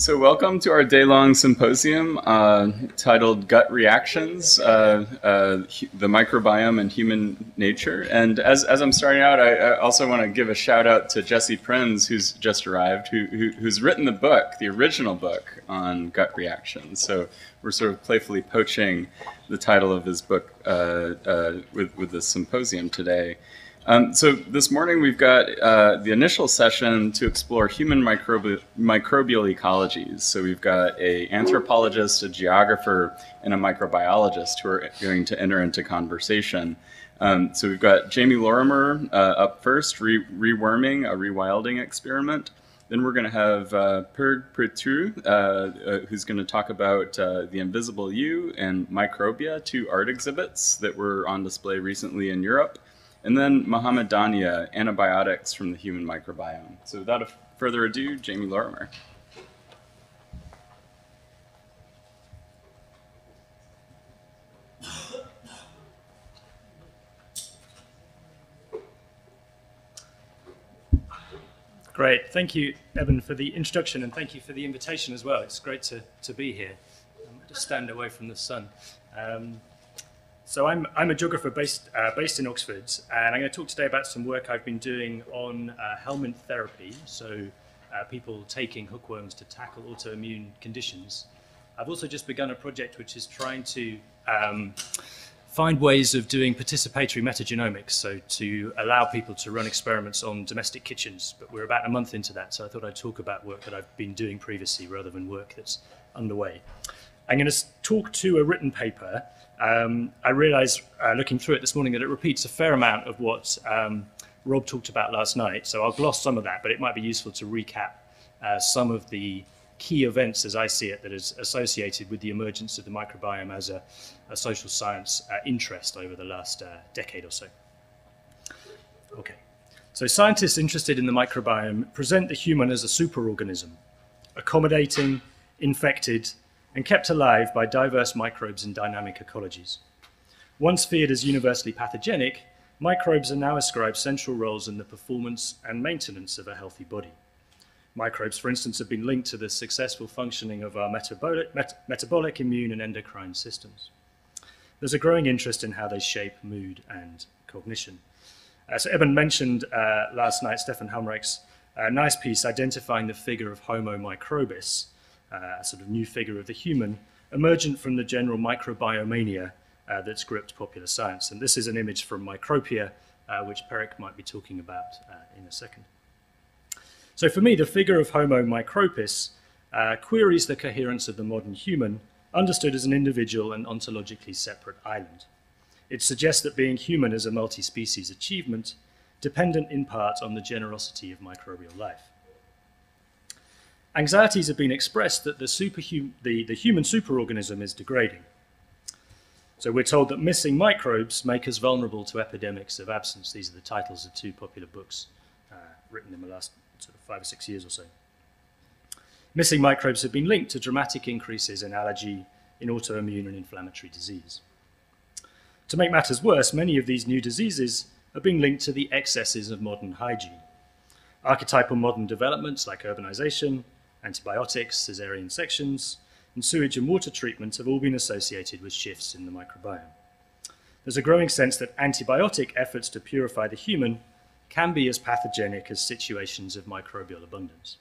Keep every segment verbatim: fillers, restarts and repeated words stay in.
So welcome to our day-long symposium uh, titled Gut Reactions, uh, uh, the Microbiome and Human Nature. And as, as I'm starting out, I, I also want to give a shout out to Jesse Prinz, who's just arrived, who, who, who's written the book, the original book on gut reactions. So we're sort of playfully poaching the title of his book uh, uh, with, with this symposium today. Um, so this morning we've got uh, the initial session to explore human microbi microbial ecologies. So we've got an anthropologist, a geographer, and a microbiologist who are going to enter into conversation. Um, so we've got Jamie Lorimer uh, up first, re reworming a rewilding experiment. Then we're going to have uh, Per Pretru, uh, uh, who's going to talk about uh, the invisible you and Microbia, two art exhibits that were on display recently in Europe. And then Mohamed Dania, antibiotics from the human microbiome. So without further ado, Jamie Lorimer. Great, thank you, Eben, for the introduction, and thank you for the invitation as well. It's great to, to be here, um, to stand away from the sun. Um, So I'm, I'm a geographer based, uh, based in Oxford, and I'm going to talk today about some work I've been doing on uh, helminth therapy, so uh, people taking hookworms to tackle autoimmune conditions. I've also just begun a project which is trying to um, find ways of doing participatory metagenomics, so to allow people to run experiments on domestic kitchens, but we're about a month into that, so I thought I'd talk about work that I've been doing previously rather than work that's underway. I'm going to talk to a written paper. Um, I realized uh, looking through it this morning that it repeats a fair amount of what um, Rob talked about last night, so I'll gloss some of that, but it might be useful to recap uh, some of the key events as I see it that is associated with the emergence of the microbiome as a, a social science uh, interest over the last uh, decade or so. Okay, so scientists interested in the microbiome present the human as a superorganism, accommodating, infected, and kept alive by diverse microbes in dynamic ecologies. Once feared as universally pathogenic, microbes are now ascribed central roles in the performance and maintenance of a healthy body. Microbes, for instance, have been linked to the successful functioning of our metabolic, met metabolic, immune, and endocrine systems. There's a growing interest in how they shape mood and cognition. Uh, so Eben mentioned uh, last night Stefan Helmreich's uh, nice piece identifying the figure of Homo microbes, Uh, a sort of new figure of the human, emergent from the general microbiomania uh, that's gripped popular science. And this is an image from Micropia, uh, which Peric might be talking about uh, in a second. So for me, the figure of Homo micropes uh, queries the coherence of the modern human, understood as an individual and ontologically separate island. It suggests that being human is a multi-species achievement, dependent in part on the generosity of microbial life. Anxieties have been expressed that the, superhum the, the human superorganism is degrading. So we're told that missing microbes make us vulnerable to epidemics of absence. These are the titles of two popular books uh, written in the last sort of five or six years or so. Missing microbes have been linked to dramatic increases in allergy, in autoimmune and inflammatory disease. To make matters worse, many of these new diseases are being linked to the excesses of modern hygiene. Archetypal modern developments like urbanization, antibiotics, caesarean sections, and sewage and water treatment have all been associated with shifts in the microbiome. There's a growing sense that antibiotic efforts to purify the human can be as pathogenic as situations of microbial abundance.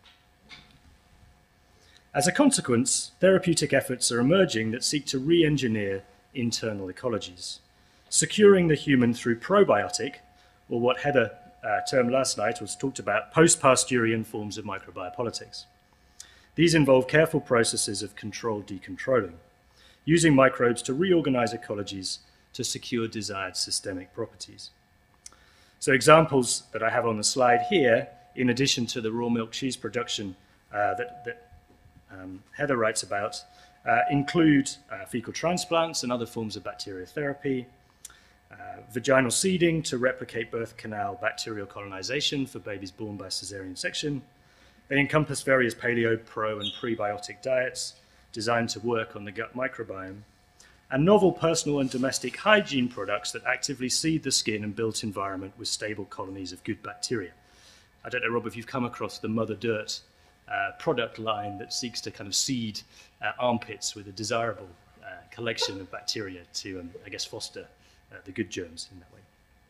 As a consequence, therapeutic efforts are emerging that seek to re-engineer internal ecologies, securing the human through probiotic, or what Heather uh, termed last night was talked about, post-Pasteurian forms of microbiopolitics. These involve careful processes of controlled decontrolling, using microbes to reorganize ecologies to secure desired systemic properties. So examples that I have on the slide here, in addition to the raw milk cheese production uh, that, that um, Heather writes about, uh, include uh, fecal transplants and other forms of bacteriotherapy, uh, vaginal seeding to replicate birth canal bacterial colonization for babies born by caesarean section. They encompass various paleo, pro, and prebiotic diets designed to work on the gut microbiome, and novel personal and domestic hygiene products that actively seed the skin and built environment with stable colonies of good bacteria. I don't know, Rob, if you've come across the Mother Dirt uh, product line that seeks to kind of seed uh, armpits with a desirable uh, collection of bacteria to, um, I guess, foster uh, the good germs in that way.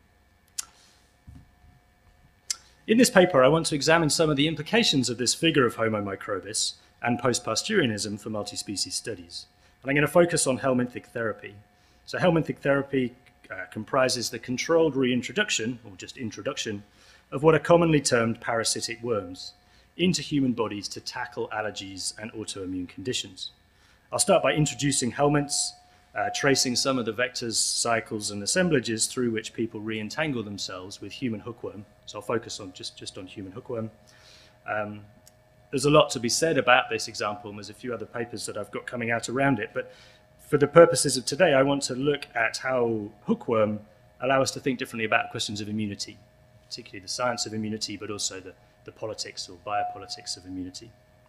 In this paper, I want to examine some of the implications of this figure of Homo microbis and post-Pasteurianism for multi-species studies. And I'm going to focus on helminthic therapy. So helminthic therapy uh, comprises the controlled reintroduction, or just introduction, of what are commonly termed parasitic worms into human bodies to tackle allergies and autoimmune conditions. I'll start by introducing helminths, uh, tracing some of the vectors, cycles, and assemblages through which people re-entangle themselves with human hookworm. So I'll focus on just, just on human hookworm. Um, there's a lot to be said about this example, and there's a few other papers that I've got coming out around it, but for the purposes of today, I want to look at how hookworm allow us to think differently about questions of immunity, particularly the science of immunity, but also the, the politics or biopolitics of immunity.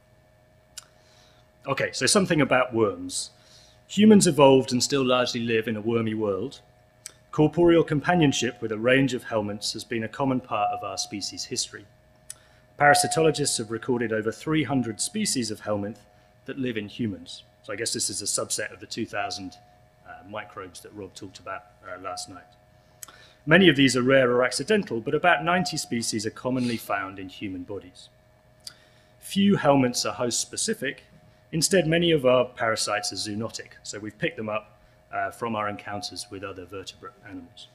Okay, so something about worms. Humans evolved and still largely live in a wormy world. Corporeal companionship with a range of helminths has been a common part of our species history. Parasitologists have recorded over three hundred species of helminth that live in humans. So I guess this is a subset of the two thousand uh, microbes that Rob talked about uh, last night. Many of these are rare or accidental, but about ninety species are commonly found in human bodies. Few helminths are host-specific. Instead, many of our parasites are zoonotic, so we've picked them up uh, from our encounters with other vertebrate animals.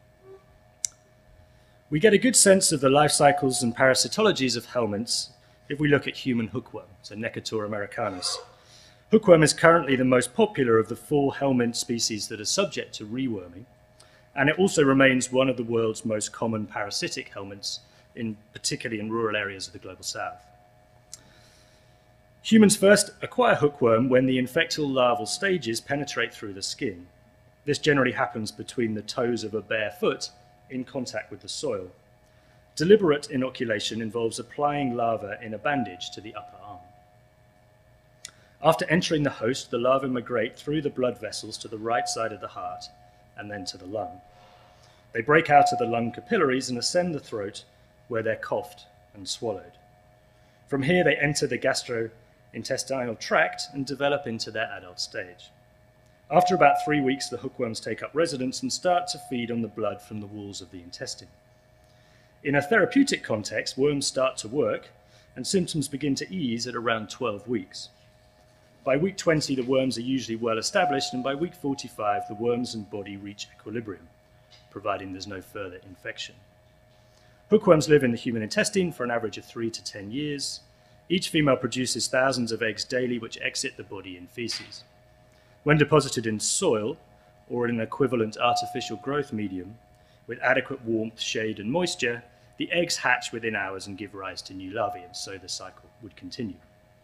We get a good sense of the life cycles and parasitologies of helminths if we look at human hookworm, so Necator americanus. Hookworm is currently the most popular of the four helminth species that are subject to reworming, and it also remains one of the world's most common parasitic helminths, in, particularly in rural areas of the global south. Humans first acquire hookworm when the infectial larval stages penetrate through the skin. This generally happens between the toes of a bare foot in contact with the soil. Deliberate inoculation involves applying larvae in a bandage to the upper arm. After entering the host, the larvae migrate through the blood vessels to the right side of the heart and then to the lung. They break out of the lung capillaries and ascend the throat, where they're coughed and swallowed. From here, they enter the gastrointestinal tract and develop into their adult stage. After about three weeks, the hookworms take up residence and start to feed on the blood from the walls of the intestine. In a therapeutic context, worms start to work, and symptoms begin to ease at around twelve weeks. By week twenty, the worms are usually well established, and by week forty-five, the worms and body reach equilibrium, providing there's no further infection. Hookworms live in the human intestine for an average of three to ten years. Each female produces thousands of eggs daily, which exit the body in feces. When deposited in soil, or in an equivalent artificial growth medium, with adequate warmth, shade, and moisture, the eggs hatch within hours and give rise to new larvae, and so the cycle would continue.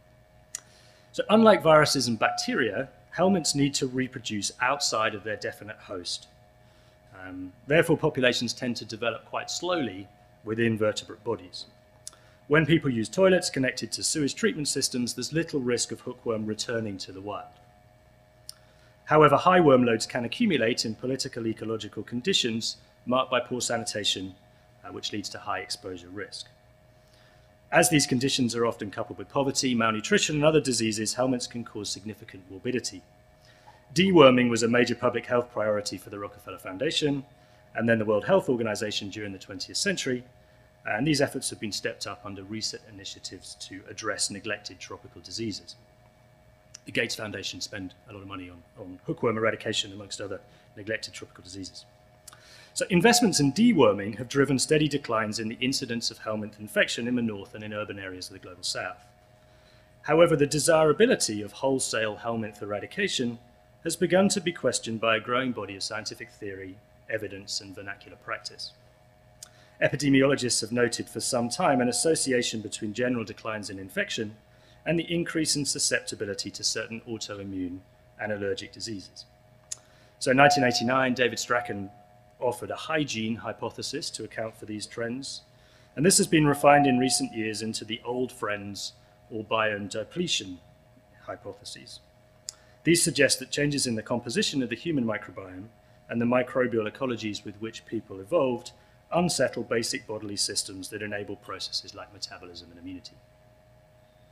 So unlike viruses and bacteria, helminths need to reproduce outside of their definite host. Um, therefore, populations tend to develop quite slowly within vertebrate bodies. When people use toilets connected to sewage treatment systems, there's little risk of hookworm returning to the wild. However, high worm loads can accumulate in political ecological conditions marked by poor sanitation, uh, which leads to high exposure risk. As these conditions are often coupled with poverty, malnutrition, and other diseases, helminths can cause significant morbidity. Deworming was a major public health priority for the Rockefeller Foundation and then the World Health Organization during the twentieth century, and these efforts have been stepped up under recent initiatives to address neglected tropical diseases. The Gates Foundation spend a lot of money on, on hookworm eradication, amongst other neglected tropical diseases. So investments in deworming have driven steady declines in the incidence of helminth infection in the north and in urban areas of the global south. However, the desirability of wholesale helminth eradication has begun to be questioned by a growing body of scientific theory, evidence, and vernacular practice. Epidemiologists have noted for some time an association between general declines in infection and the increase in susceptibility to certain autoimmune and allergic diseases. So in nineteen eighty-nine, David Strachan offered a hygiene hypothesis to account for these trends, and this has been refined in recent years into the old friends or biome depletion hypotheses. These suggest that changes in the composition of the human microbiome and the microbial ecologies with which people evolved unsettle basic bodily systems that enable processes like metabolism and immunity.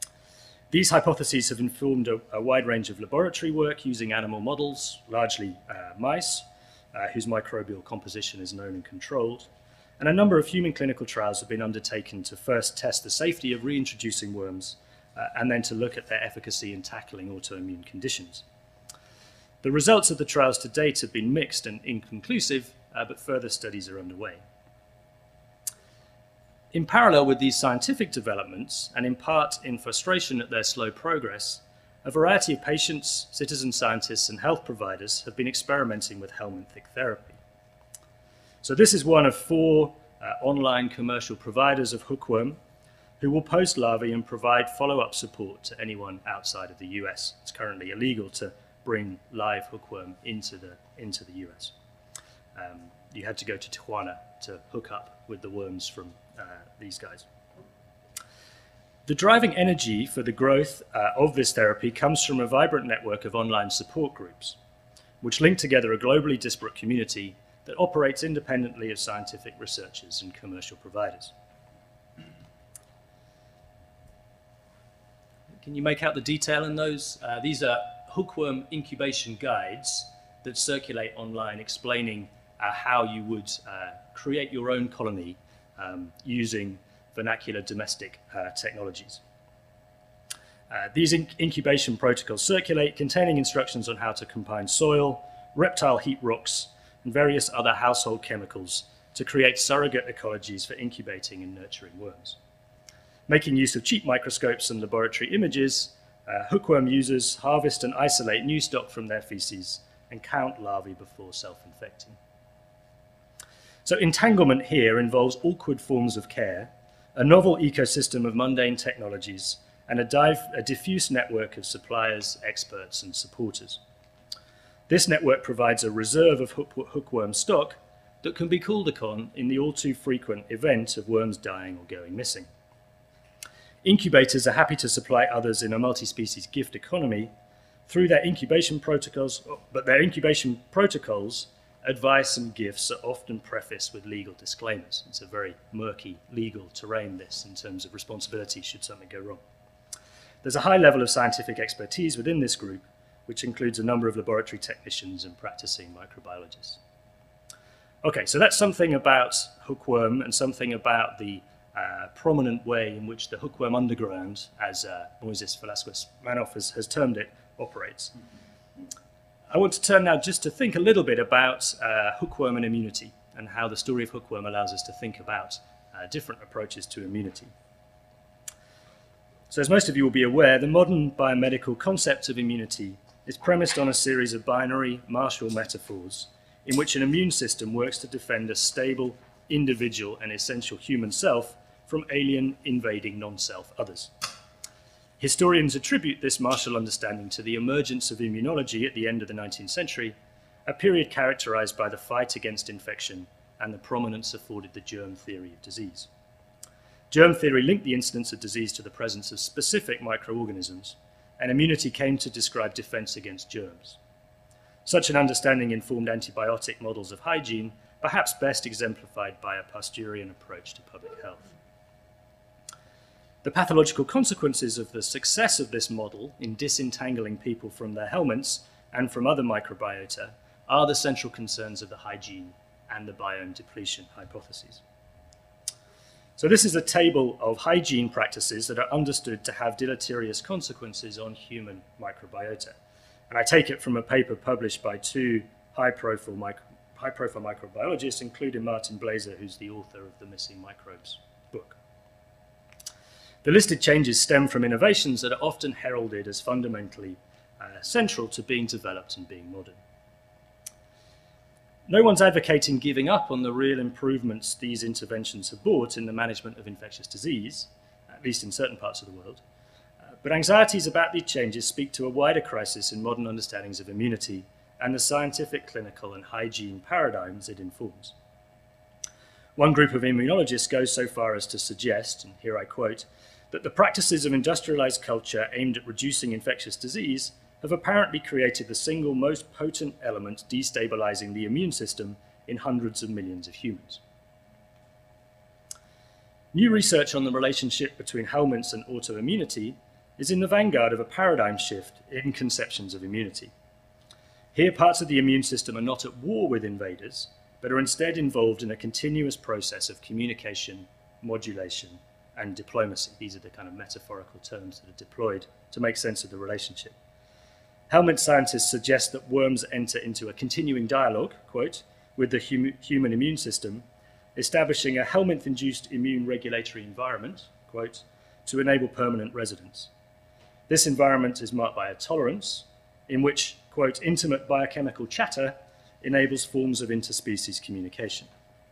These hypotheses have informed a, a wide range of laboratory work using animal models, largely uh, mice, uh, whose microbial composition is known and controlled. And a number of human clinical trials have been undertaken to first test the safety of reintroducing worms uh, and then to look at their efficacy in tackling autoimmune conditions. The results of the trials to date have been mixed and inconclusive, uh, but further studies are underway. In parallel with these scientific developments, and in part in frustration at their slow progress, a variety of patients, citizen scientists, and health providers have been experimenting with helminth therapy. So this is one of four uh, online commercial providers of hookworm who will post larvae and provide follow-up support to anyone outside of the U S. It's currently illegal to bring live hookworm into the, into the U S. Um, you had to go to Tijuana to hook up with the worms from uh, these guys. The driving energy for the growth uh, of this therapy comes from a vibrant network of online support groups, which link together a globally disparate community that operates independently of scientific researchers and commercial providers. Can you make out the detail in those? Uh, these are hookworm incubation guides that circulate online explaining uh, how you would uh, create your own colony um, using vernacular domestic uh, technologies. Uh, these in incubation protocols circulate containing instructions on how to combine soil, reptile heat rocks, and various other household chemicals to create surrogate ecologies for incubating and nurturing worms. Making use of cheap microscopes and laboratory images, uh, hookworm users harvest and isolate new stock from their feces and count larvae before self-infecting. So entanglement here involves awkward forms of care, a novel ecosystem of mundane technologies, and a, dive, a diffuse network of suppliers, experts, and supporters. This network provides a reserve of hook, hookworm stock that can be called upon in the all too frequent event of worms dying or going missing. Incubators are happy to supply others in a multi-species gift economy through their incubation protocols, but their incubation protocols, advice and gifts are often prefaced with legal disclaimers. It's a very murky legal terrain, this, in terms of responsibility should something go wrong. There's a high level of scientific expertise within this group, which includes a number of laboratory technicians and practicing microbiologists. Okay, so that's something about hookworm and something about the uh, prominent way in which the hookworm underground, as uh, Moises Velasquez-Manoff has, has termed it, operates. I want to turn now just to think a little bit about uh, hookworm and immunity and how the story of hookworm allows us to think about uh, different approaches to immunity. So as most of you will be aware, the modern biomedical concept of immunity is premised on a series of binary martial metaphors in which an immune system works to defend a stable, individual, and essential human self from alien, invading non-self others. Historians attribute this martial understanding to the emergence of immunology at the end of the nineteenth century, a period characterized by the fight against infection and the prominence afforded the germ theory of disease. Germ theory linked the incidence of disease to the presence of specific microorganisms, and immunity came to describe defense against germs. Such an understanding informed antibiotic models of hygiene, perhaps best exemplified by a Pasteurian approach to public health. The pathological consequences of the success of this model in disentangling people from their helminths and from other microbiota are the central concerns of the hygiene and the biome depletion hypotheses. So this is a table of hygiene practices that are understood to have deleterious consequences on human microbiota. And I take it from a paper published by two high-profile, micro, high-profile microbiologists, including Martin Blazer, who's the author of the Missing Microbes book. The listed changes stem from innovations that are often heralded as fundamentally uh, central to being developed and being modern. No one's advocating giving up on the real improvements these interventions have brought in the management of infectious disease, at least in certain parts of the world. Uh, but anxieties about these changes speak to a wider crisis in modern understandings of immunity and the scientific, clinical, and hygiene paradigms it informs. One group of immunologists goes so far as to suggest, and here I quote, that the practices of industrialized culture aimed at reducing infectious disease have apparently created the single most potent element destabilizing the immune system in hundreds of millions of humans. New research on the relationship between helminths and autoimmunity is in the vanguard of a paradigm shift in conceptions of immunity. Here, parts of the immune system are not at war with invaders, but are instead involved in a continuous process of communication, modulation, and diplomacy. These are the kind of metaphorical terms that are deployed to make sense of the relationship. Helminth scientists suggest that worms enter into a continuing dialogue, quote, with the hum human immune system, establishing a Helminth-induced immune regulatory environment, quote, to enable permanent residence. This environment is marked by a tolerance in which, quote, intimate biochemical chatter enables forms of interspecies communication.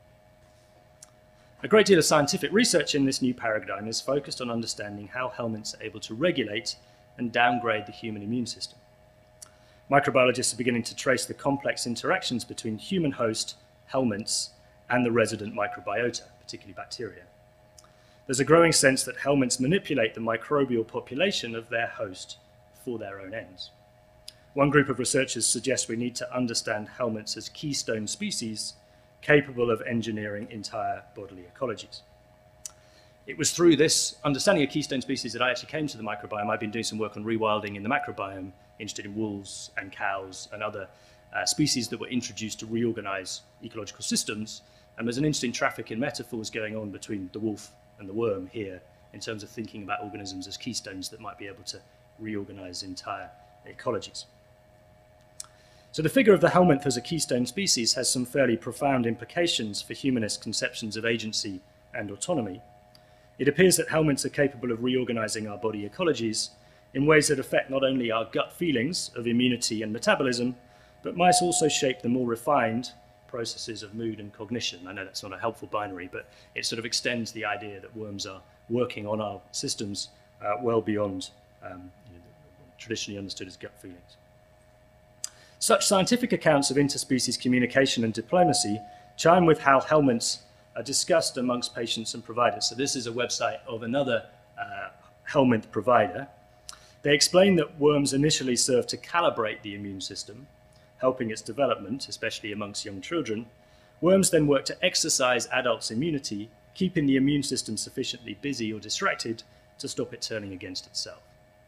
A great deal of scientific research in this new paradigm is focused on understanding how helminths are able to regulate and downgrade the human immune system. Microbiologists are beginning to trace the complex interactions between human host, helminths, and the resident microbiota, particularly bacteria. There's a growing sense that helminths manipulate the microbial population of their host for their own ends. One group of researchers suggests we need to understand helminths as keystone species capable of engineering entire bodily ecologies. It was through this understanding of keystone species that I actually came to the microbiome. I've been doing some work on rewilding in the microbiome, interested in wolves and cows and other uh, species that were introduced to reorganize ecological systems. And there's an interesting traffic in metaphors going on between the wolf and the worm here in terms of thinking about organisms as keystones that might be able to reorganize entire ecologies. So the figure of the helminth as a keystone species has some fairly profound implications for humanist conceptions of agency and autonomy. It appears that helminths are capable of reorganizing our body ecologies in ways that affect not only our gut feelings of immunity and metabolism, but might also shape the more refined processes of mood and cognition. I know that's not a helpful binary, but it sort of extends the idea that worms are working on our systems uh, well beyond um, you know, traditionally understood as gut feelings. Such scientific accounts of interspecies communication and diplomacy chime with how helminths are discussed amongst patients and providers. So this is a website of another uh, helminth provider. They explain that worms initially serve to calibrate the immune system, helping its development, especially amongst young children. Worms then work to exercise adults' immunity, keeping the immune system sufficiently busy or distracted to stop it turning against itself.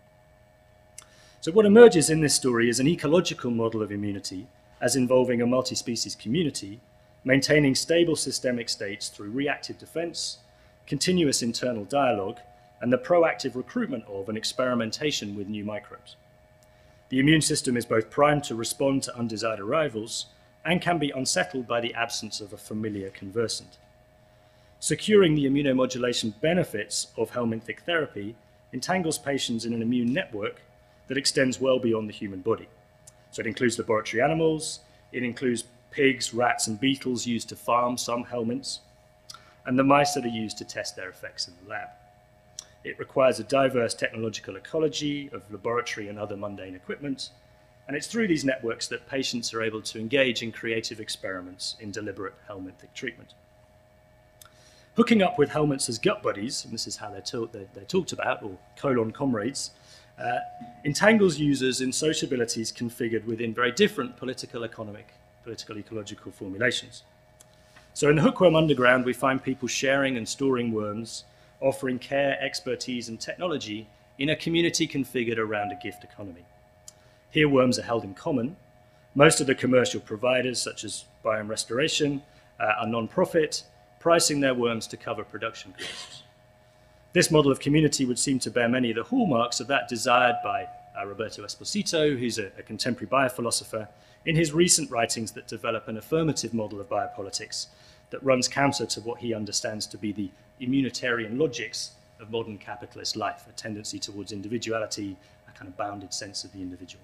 So what emerges in this story is an ecological model of immunity as involving a multi-species community, maintaining stable systemic states through reactive defense, continuous internal dialogue, and the proactive recruitment of and experimentation with new microbes. The immune system is both primed to respond to undesired arrivals and can be unsettled by the absence of a familiar conversant. Securing the immunomodulation benefits of helminthic therapy entangles patients in an immune network that extends well beyond the human body. So it includes laboratory animals, it includes pigs, rats, and beetles used to farm some helminths, and the mice that are used to test their effects in the lab. It requires a diverse technological ecology of laboratory and other mundane equipment, and it's through these networks that patients are able to engage in creative experiments in deliberate helminthic treatment. Hooking up with helminths as gut buddies, and this is how they're, they're, they're talked about, or colon comrades, uh, entangles users in sociabilities configured within very different political, economic, political ecological formulations. So in the hookworm underground, we find people sharing and storing worms, offering care, expertise, and technology in a community configured around a gift economy. Here, worms are held in common. Most of the commercial providers, such as Biome Restoration, uh, are non-profit, pricing their worms to cover production costs. This model of community would seem to bear many of the hallmarks of that desired by uh, Roberto Esposito, who's a, a contemporary biophilosopher, in his recent writings that develop an affirmative model of biopolitics that runs counter to what he understands to be the immunitarian logics of modern capitalist life, a tendency towards individuality, a kind of bounded sense of the individual.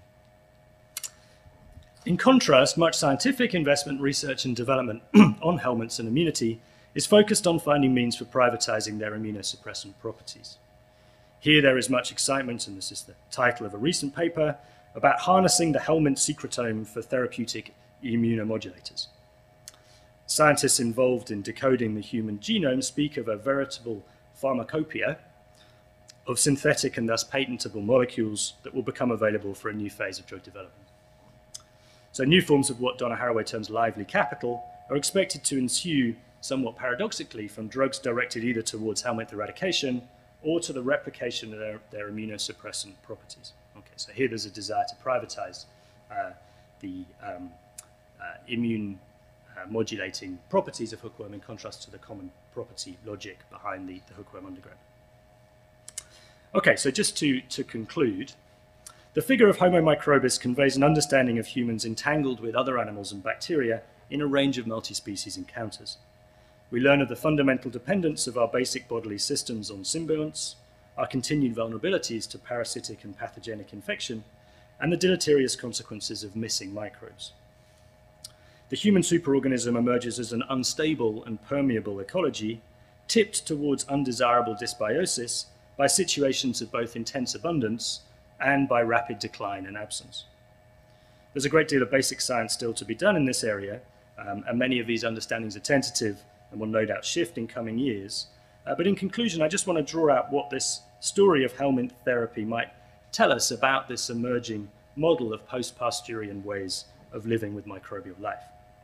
In contrast, much scientific investment, research, and development on helminths and immunity is focused on finding means for privatizing their immunosuppressant properties. Here there is much excitement, and this is the title of a recent paper, about harnessing the helminth secretome for therapeutic immunomodulators. Scientists involved in decoding the human genome speak of a veritable pharmacopoeia of synthetic and thus patentable molecules that will become available for a new phase of drug development. So new forms of what Donna Haraway terms lively capital are expected to ensue somewhat paradoxically from drugs directed either towards helminth eradication or to the replication of their, their immunosuppressant properties. Okay, so here there's a desire to privatize uh, the um, uh, immune uh, modulating properties of hookworm in contrast to the common property logic behind the, the hookworm underground. Okay, so just to, to conclude, the figure of Homo microbes conveys an understanding of humans entangled with other animals and bacteria in a range of multi-species encounters. We learn of the fundamental dependence of our basic bodily systems on symbionts, our continued vulnerabilities to parasitic and pathogenic infection, and the deleterious consequences of missing microbes. The human superorganism emerges as an unstable and permeable ecology, tipped towards undesirable dysbiosis by situations of both intense abundance and by rapid decline and absence. There's a great deal of basic science still to be done in this area, um, and many of these understandings are tentative and will no doubt shift in coming years. Uh, but in conclusion, I just want to draw out what this story of helminth therapy might tell us about this emerging model of post-Pasteurian ways of living with microbial life.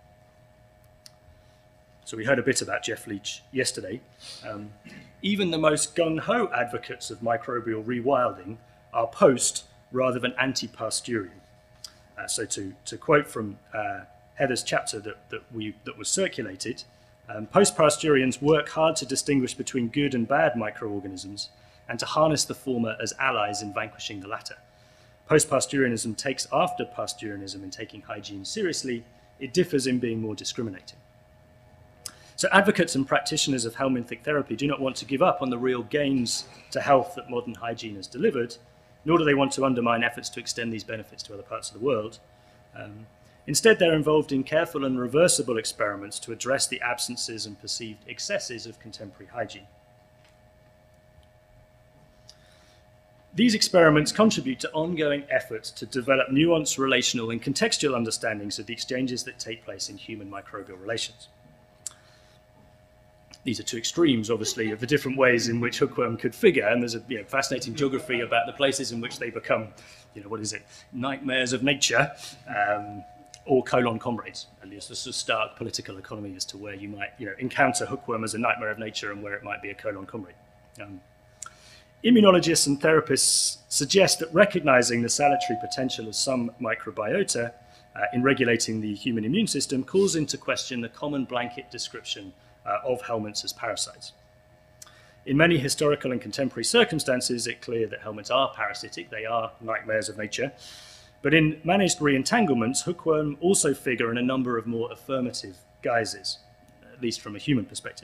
So we heard a bit about Jeff Leach yesterday. Um, even the most gung-ho advocates of microbial rewilding are post rather than anti-Pasteurian. Uh, so to, to quote from uh, Heather's chapter that, that, we, that was circulated, um, post-Pasteurians work hard to distinguish between good and bad microorganisms and to harness the former as allies in vanquishing the latter. Post-Pasteurianism takes after Pasteurianism in taking hygiene seriously. It differs in being more discriminating. So advocates and practitioners of helminthic therapy do not want to give up on the real gains to health that modern hygiene has delivered, nor do they want to undermine efforts to extend these benefits to other parts of the world. Um, instead, they're involved in careful and reversible experiments to address the absences and perceived excesses of contemporary hygiene. These experiments contribute to ongoing efforts to develop nuanced relational and contextual understandings of the exchanges that take place in human microbial relations. These are two extremes, obviously, of the different ways in which hookworm could figure, and there's a you know, fascinating geography about the places in which they become, you know, what is it, nightmares of nature, um, or colon comrades. And there's this stark political economy as to where you might, you know, encounter hookworm as a nightmare of nature and where it might be a colon comrade. Um, immunologists and therapists suggest that recognizing the salutary potential of some microbiota uh, in regulating the human immune system calls into question the common blanket description Uh, of helminths as parasites. In many historical and contemporary circumstances, it's clear that helminths are parasitic, they are nightmares of nature, but in managed re-entanglements, hookworm also figure in a number of more affirmative guises, at least from a human perspective.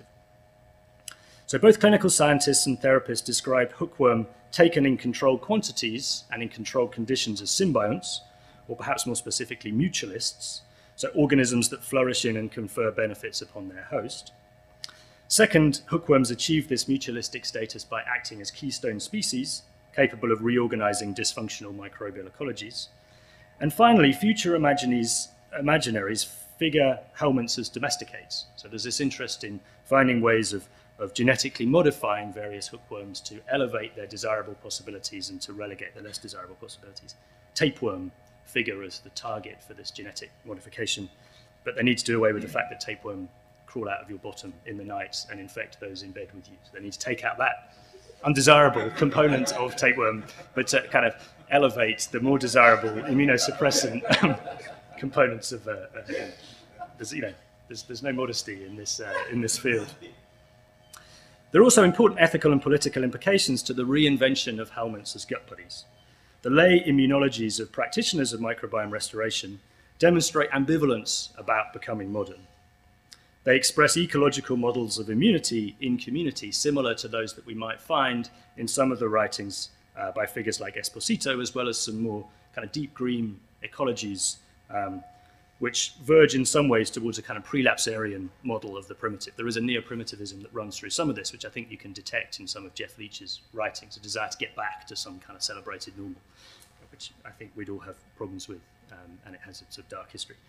So both clinical scientists and therapists describe hookworm taken in controlled quantities and in controlled conditions as symbionts, or perhaps more specifically mutualists, so organisms that flourish in and confer benefits upon their host. Second, hookworms achieve this mutualistic status by acting as keystone species, capable of reorganizing dysfunctional microbial ecologies. And finally, future imaginaries, imaginaries figure helminths as domesticates. So there's this interest in finding ways of, of genetically modifying various hookworms to elevate their desirable possibilities and to relegate the less desirable possibilities. Tapeworm figure as the target for this genetic modification, but they need to do away with the fact that tapeworm crawl out of your bottom in the night and infect those in bed with you. So they need to take out that undesirable component of tapeworm, but to kind of elevate the more desirable immunosuppressant components of. Uh, uh, there's, you know, there's, there's no modesty in this uh, in this field. There are also important ethical and political implications to the reinvention of helminths as gut buddies. The lay immunologies of practitioners of microbiome restoration demonstrate ambivalence about becoming modern. They express ecological models of immunity in community, similar to those that we might find in some of the writings uh, by figures like Esposito, as well as some more kind of deep green ecologies, um, which verge in some ways towards a kind of prelapsarian model of the primitive. There is a neo-primitivism that runs through some of this, which I think you can detect in some of Jeff Leach's writings, a desire to get back to some kind of celebrated normal, which I think we'd all have problems with, um, and it has its sort of dark history.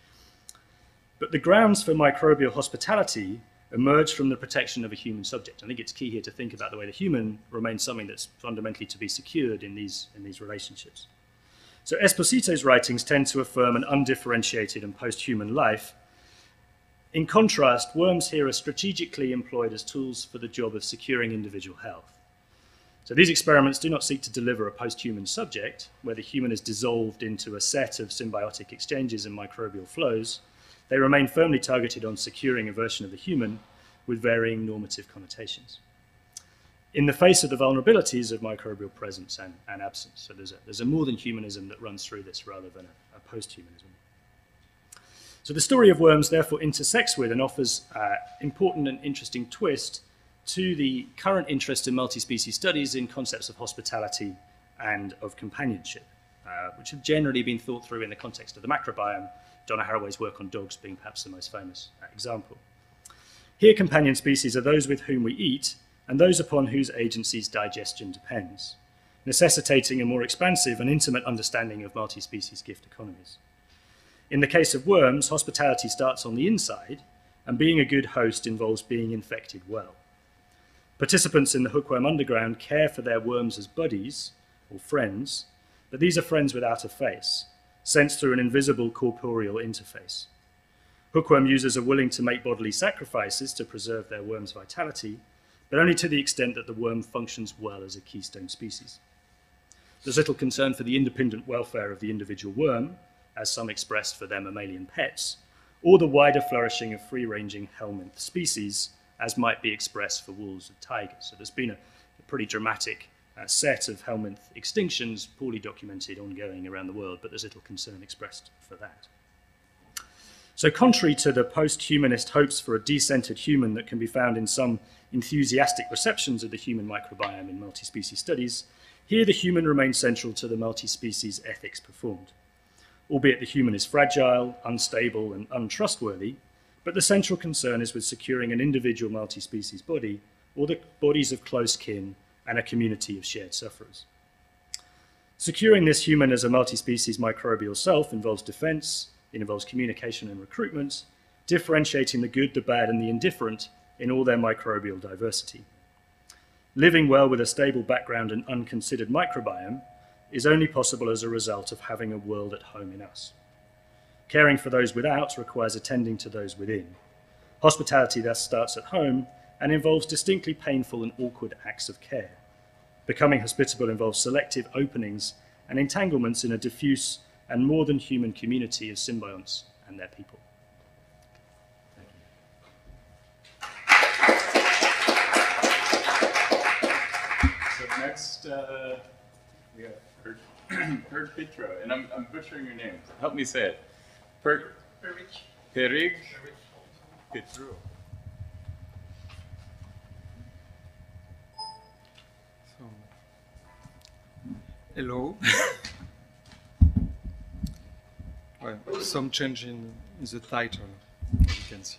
But the grounds for microbial hospitality emerge from the protection of a human subject. I think it's key here to think about the way the human remains something that's fundamentally to be secured in these, in these relationships. So Esposito's writings tend to affirm an undifferentiated and post-human life. In contrast, worms here are strategically employed as tools for the job of securing individual health. So these experiments do not seek to deliver a post-human subject, where the human is dissolved into a set of symbiotic exchanges and microbial flows. They remain firmly targeted on securing a version of the human with varying normative connotations, in the face of the vulnerabilities of microbial presence and, and absence. So there's a, there's a more than humanism that runs through this rather than a, a post-humanism. So the story of worms therefore intersects with and offers uh, important and interesting twist to the current interest in multi-species studies in concepts of hospitality and of companionship, uh, which have generally been thought through in the context of the microbiome, Donna Haraway's work on dogs being perhaps the most famous uh, example. Here, companion species are those with whom we eat and those upon whose agency's digestion depends, necessitating a more expansive and intimate understanding of multi-species gift economies. In the case of worms, hospitality starts on the inside, and being a good host involves being infected well. Participants in the hookworm underground care for their worms as buddies, or friends, but these are friends without a face, sensed through an invisible corporeal interface. Hookworm users are willing to make bodily sacrifices to preserve their worm's vitality, but only to the extent that the worm functions well as a keystone species. There's little concern for the independent welfare of the individual worm, as some expressed for their mammalian pets, or the wider flourishing of free-ranging helminth species, as might be expressed for wolves and tigers. So there's been a, a pretty dramatic uh, set of helminth extinctions, poorly documented, ongoing around the world, but there's little concern expressed for that. So contrary to the post-humanist hopes for a decentered human that can be found in some enthusiastic receptions of the human microbiome in multi-species studies, here the human remains central to the multi-species ethics performed. Albeit the human is fragile, unstable, and untrustworthy, but the central concern is with securing an individual multi-species body or the bodies of close kin and a community of shared sufferers. Securing this human as a multi-species microbial self involves defense, it involves communication and recruitment, differentiating the good, the bad, and the indifferent in all their microbial diversity. Living well with a stable background and unconsidered microbiome is only possible as a result of having a world at home in us. Caring for those without requires attending to those within. Hospitality thus starts at home and involves distinctly painful and awkward acts of care. Becoming hospitable involves selective openings and entanglements in a diffuse and more than human community of symbionts and their people. So next, uh, we have Per Petro, and I'm, I'm butchering your name. Help me say it. Per Perig Petro. So, hello. Well, some change in, in the title, as you can see.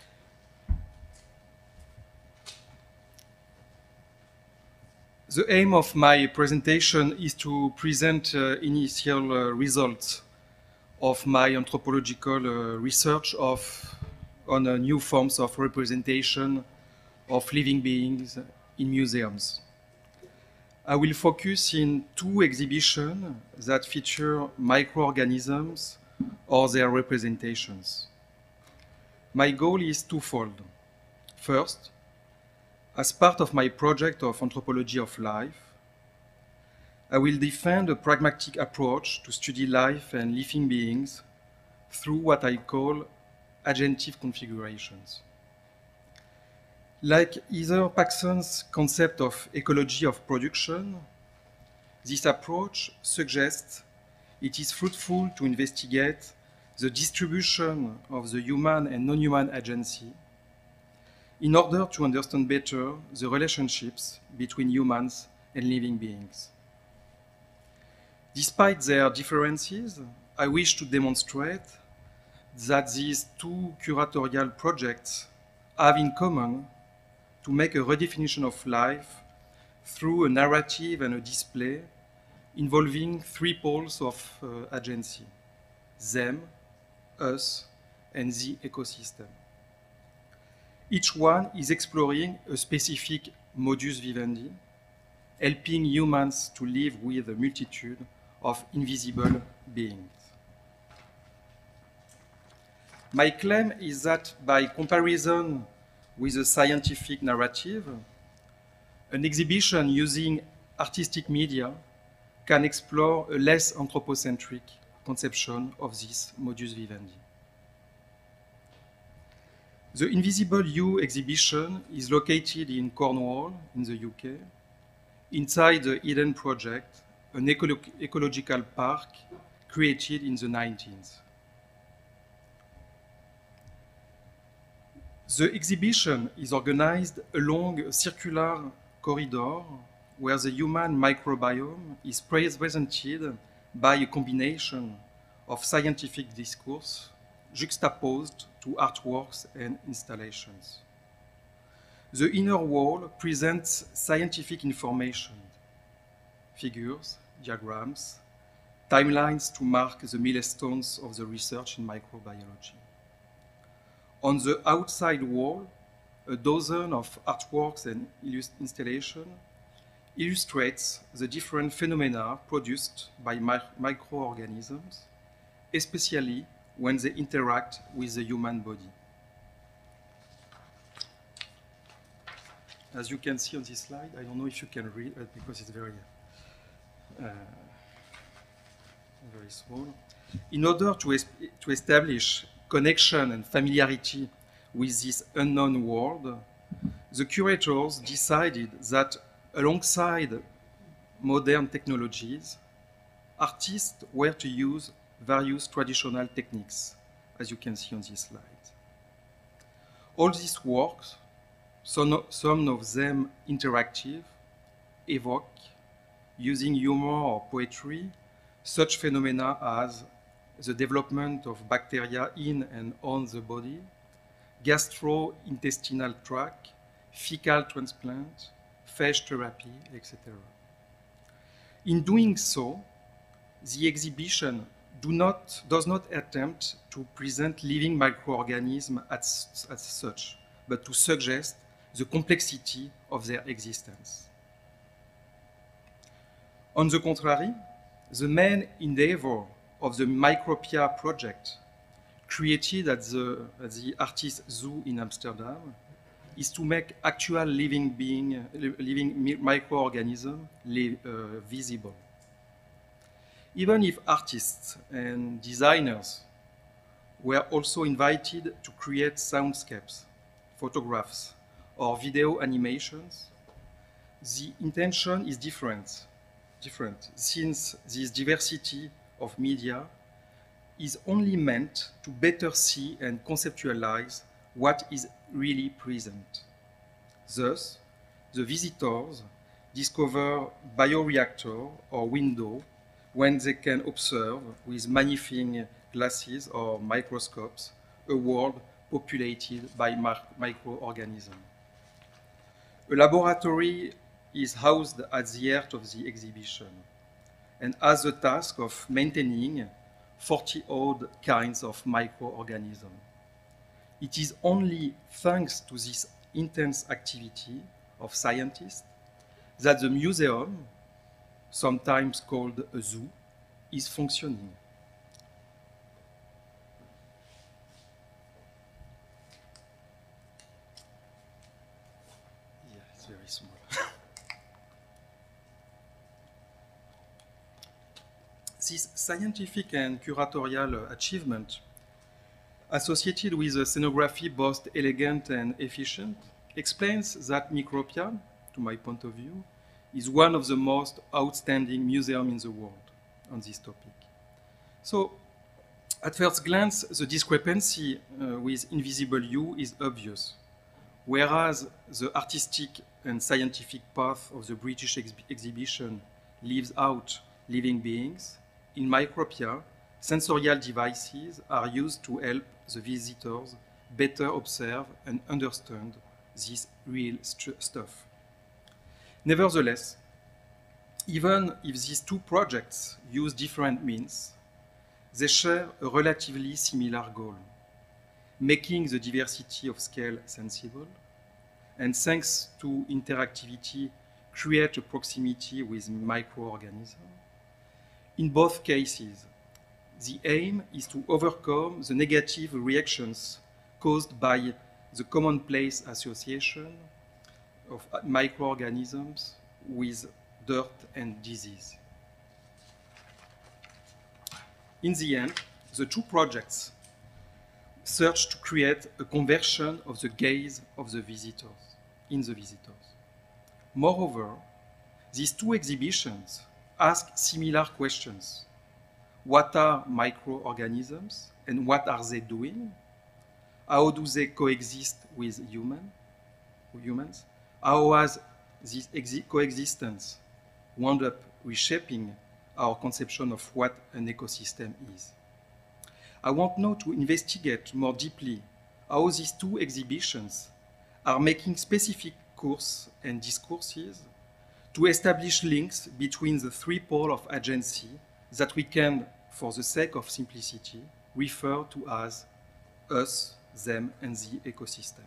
The aim of my presentation is to present uh, initial uh, results of my anthropological uh, research of, on uh, new forms of representation of living beings in museums. I will focus in two exhibitions that feature microorganisms or their representations. My goal is twofold. First, as part of my project of anthropology of life, I will defend a pragmatic approach to study life and living beings through what I call agentive configurations. Like Heather Paxson's concept of ecology of production, this approach suggests it is fruitful to investigate the distribution of the human and non-human agency in order to understand better the relationships between humans and living beings. Despite their differences, I wish to demonstrate that these two curatorial projects have in common to make a redefinition of life through a narrative and a display involving three poles of uh, agency: them, us, and the ecosystem. Each one is exploring a specific modus vivendi, helping humans to live with a multitude of invisible beings. My claim is that by comparison with a scientific narrative, an exhibition using artistic media can explore a less anthropocentric conception of this modus vivendi. The Invisible You exhibition is located in Cornwall, in the U K, inside the Eden Project, an ecolo ecological park created in the nineties. The exhibition is organized along a circular corridor where the human microbiome is presented by a combination of scientific discourse juxtaposed to artworks and installations. The inner wall presents scientific information, figures, diagrams, timelines to mark the milestones of the research in microbiology. On the outside wall, a dozen of artworks and installations illustrates the different phenomena produced by mi microorganisms, especially when they interact with the human body. As you can see on this slide, I don't know if you can read it because it's very, uh, very small. In order to, es to establish connection and familiarity with this unknown world, the curators decided that alongside modern technologies, artists were to use various traditional techniques, as you can see on this slide. All these works, some, some of them interactive, evoke, using humor or poetry, such phenomena as the development of bacteria in and on the body, gastrointestinal tract, fecal transplant, phage therapy, et cetera. In doing so, the exhibition do not, does not attempt to present living microorganisms as, as such, but to suggest the complexity of their existence. On the contrary, the main endeavor of the Microbiome project, created at the, at the Artist Zoo in Amsterdam, is to make actual living being, living microorganisms uh, visible. Even if artists and designers were also invited to create soundscapes, photographs, or video animations, the intention is different, different since this diversity of media is only meant to better see and conceptualize what is really present. Thus, the visitors discover bioreactor or window when they can observe with magnifying glasses or microscopes a world populated by microorganisms. A laboratory is housed at the heart of the exhibition and has the task of maintaining forty odd kinds of microorganisms. It is only thanks to this intense activity of scientists that the museum, sometimes called a zoo, is functioning. Yeah, it's very small. This scientific and curatorial achievement, associated with a scenography both elegant and efficient, explains that Microbiome, to my point of view, is one of the most outstanding museums in the world on this topic. So, at first glance, the discrepancy uh, with Invisible You is obvious. Whereas the artistic and scientific path of the British ex exhibition leaves out living beings, in Microbiome, sensorial devices are used to help the visitors better observe and understand this real stuff. Nevertheless, even if these two projects use different means, they share a relatively similar goal, making the diversity of scale sensible, and thanks to interactivity, create a proximity with microorganisms. In both cases, the aim is to overcome the negative reactions caused by the commonplace association of microorganisms with dirt, and disease. In the end, the two projects search to create a conversion of the gaze of the visitors, in the visitors. Moreover, these two exhibitions ask similar questions. What are microorganisms and what are they doing? How do they coexist with human, humans? How has this coexistence wound up reshaping our conception of what an ecosystem is? I want now to investigate more deeply how these two exhibitions are making specific courses and discourses to establish links between the three poles of agency that we can, for the sake of simplicity, refer to as us, them, and the ecosystem.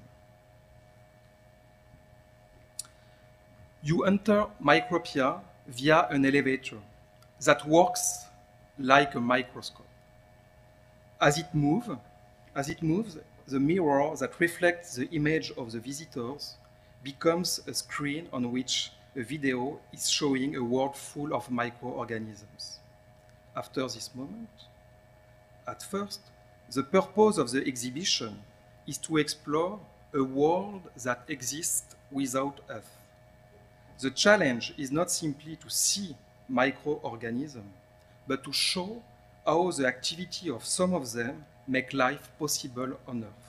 You enter Microbia via an elevator that works like a microscope. As it, move, as it moves, the mirror that reflects the image of the visitors becomes a screen on which a video is showing a world full of microorganisms. After this moment, at first, the purpose of the exhibition is to explore a world that exists without us. The challenge is not simply to see microorganisms, but to show how the activity of some of them make life possible on Earth.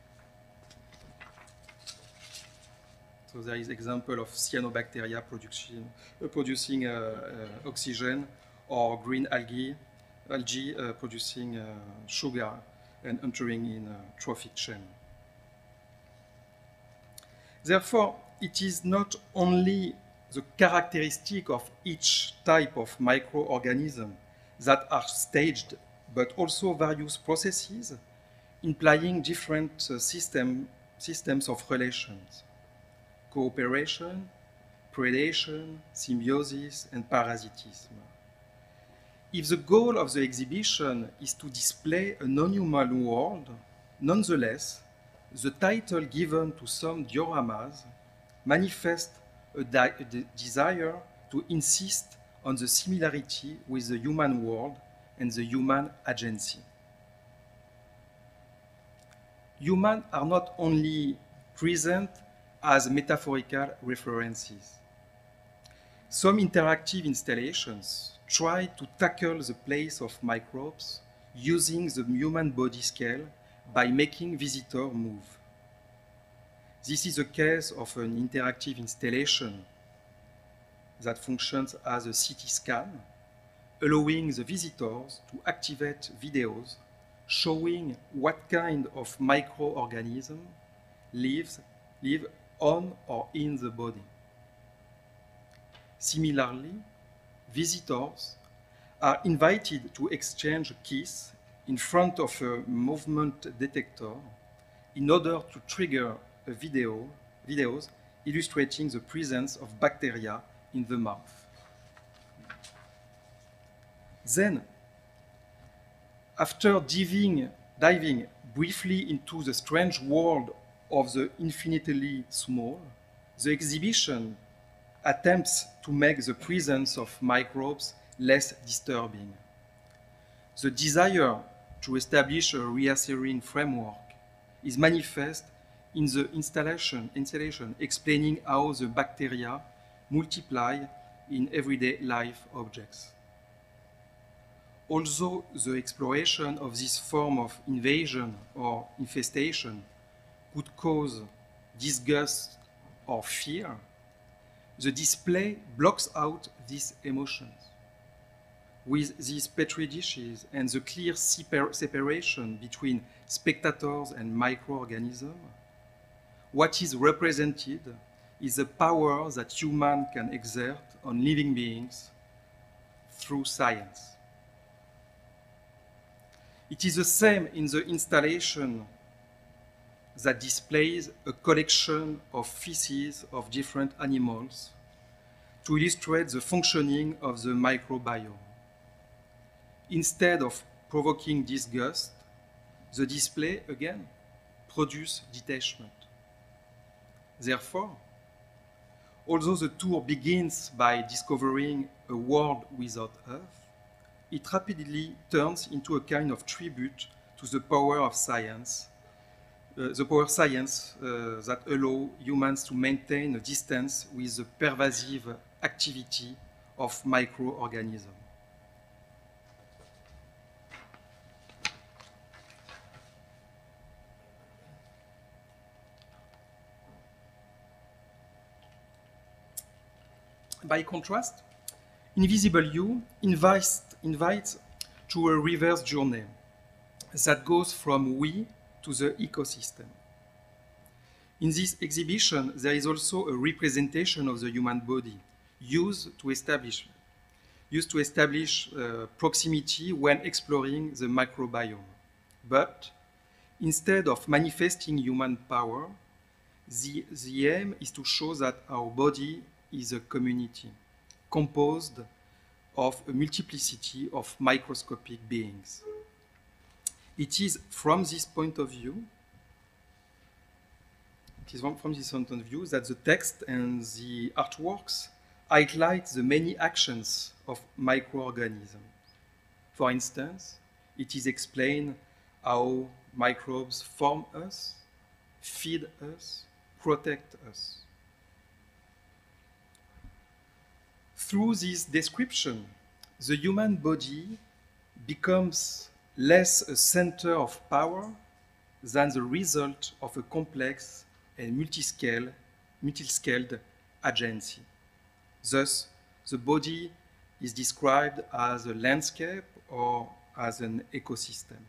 So there is example of cyanobacteria production, uh, producing uh, uh, oxygen, or green algae, algae uh, producing uh, sugar and entering in a trophic chain. Therefore, it is not only the characteristic of each type of microorganism that are staged, but also various processes implying different uh, system, systems of relations: cooperation, predation, symbiosis, and parasitism. If the goal of the exhibition is to display a non-human world, nonetheless, the title given to some dioramas manifests a, a desire to insist on the similarity with the human world and the human agency. Humans are not only present as metaphorical references. Some interactive installations try to tackle the place of microbes using the human body scale by making visitors move. This is the case of an interactive installation that functions as a C T scan, allowing the visitors to activate videos showing what kind of microorganism lives, live on or in the body. Similarly, visitors are invited to exchange a kiss in front of a movement detector in order to trigger a video, videos illustrating the presence of bacteria in the mouth. Then, after diving, diving briefly into the strange world of the infinitely small, the exhibition attempts to make the presence of microbes less disturbing. The desire to establish a reassuring framework is manifest in the installation, installation explaining how the bacteria multiply in everyday life objects. Although the exploration of this form of invasion or infestation could cause disgust or fear, the display blocks out these emotions. With these petri dishes and the clear separ separation between spectators and microorganisms, what is represented is the power that humans can exert on living beings through science. It is the same in the installation that displays a collection of feces of different animals to illustrate the functioning of the microbiome. Instead of provoking disgust, the display, again, produces detachment. Therefore, although the tour begins by discovering a world without Earth, it rapidly turns into a kind of tribute to the power of science, uh, the power of science uh, that allow humans to maintain a distance with the pervasive activity of microorganisms. By contrast, Invisible You invites, invites to a reverse journey that goes from we to the ecosystem. In this exhibition, there is also a representation of the human body used to establish, used to establish uh, proximity when exploring the microbiome. But instead of manifesting human power, the, the aim is to show that our body is a community composed of a multiplicity of microscopic beings. It is from this point of view, it is from, from this point of view that the text and the artworks highlight the many actions of microorganisms. For instance, it is explained how microbes form us, feed us, protect us. Through this description, the human body becomes less a center of power than the result of a complex and multiscale, multiscaled agency. Thus, the body is described as a landscape or as an ecosystem.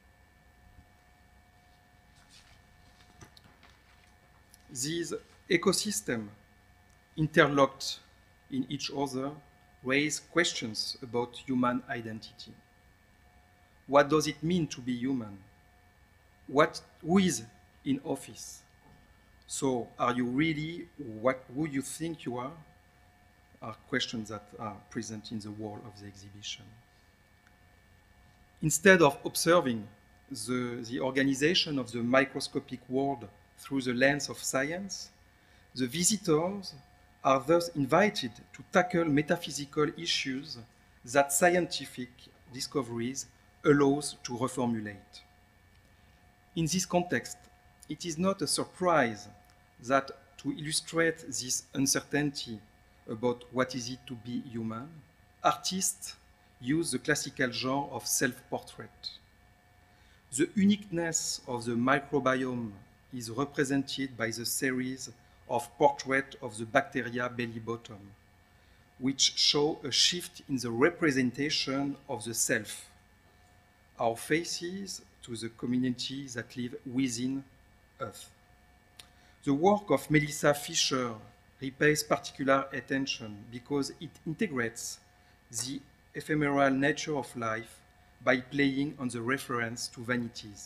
These ecosystems, interlocked in each other, raise questions about human identity. What does it mean to be human? What, who is in office? So, are you really what, who you think you are? Are questions that are present in the wall of the exhibition. Instead of observing the, the organization of the microscopic world through the lens of science, the visitors are thus invited to tackle metaphysical issues that scientific discoveries allows to reformulate. In this context, it is not a surprise that to illustrate this uncertainty about what is it to be human, artists use the classical genre of self-portrait. The uniqueness of the microbiome is represented by the series of portraits of the bacteria belly bottom, which show a shift in the representation of the self, our faces to the community that live within Earth. The work of Melissa Fisher repays particular attention because it integrates the ephemeral nature of life by playing on the reference to vanities.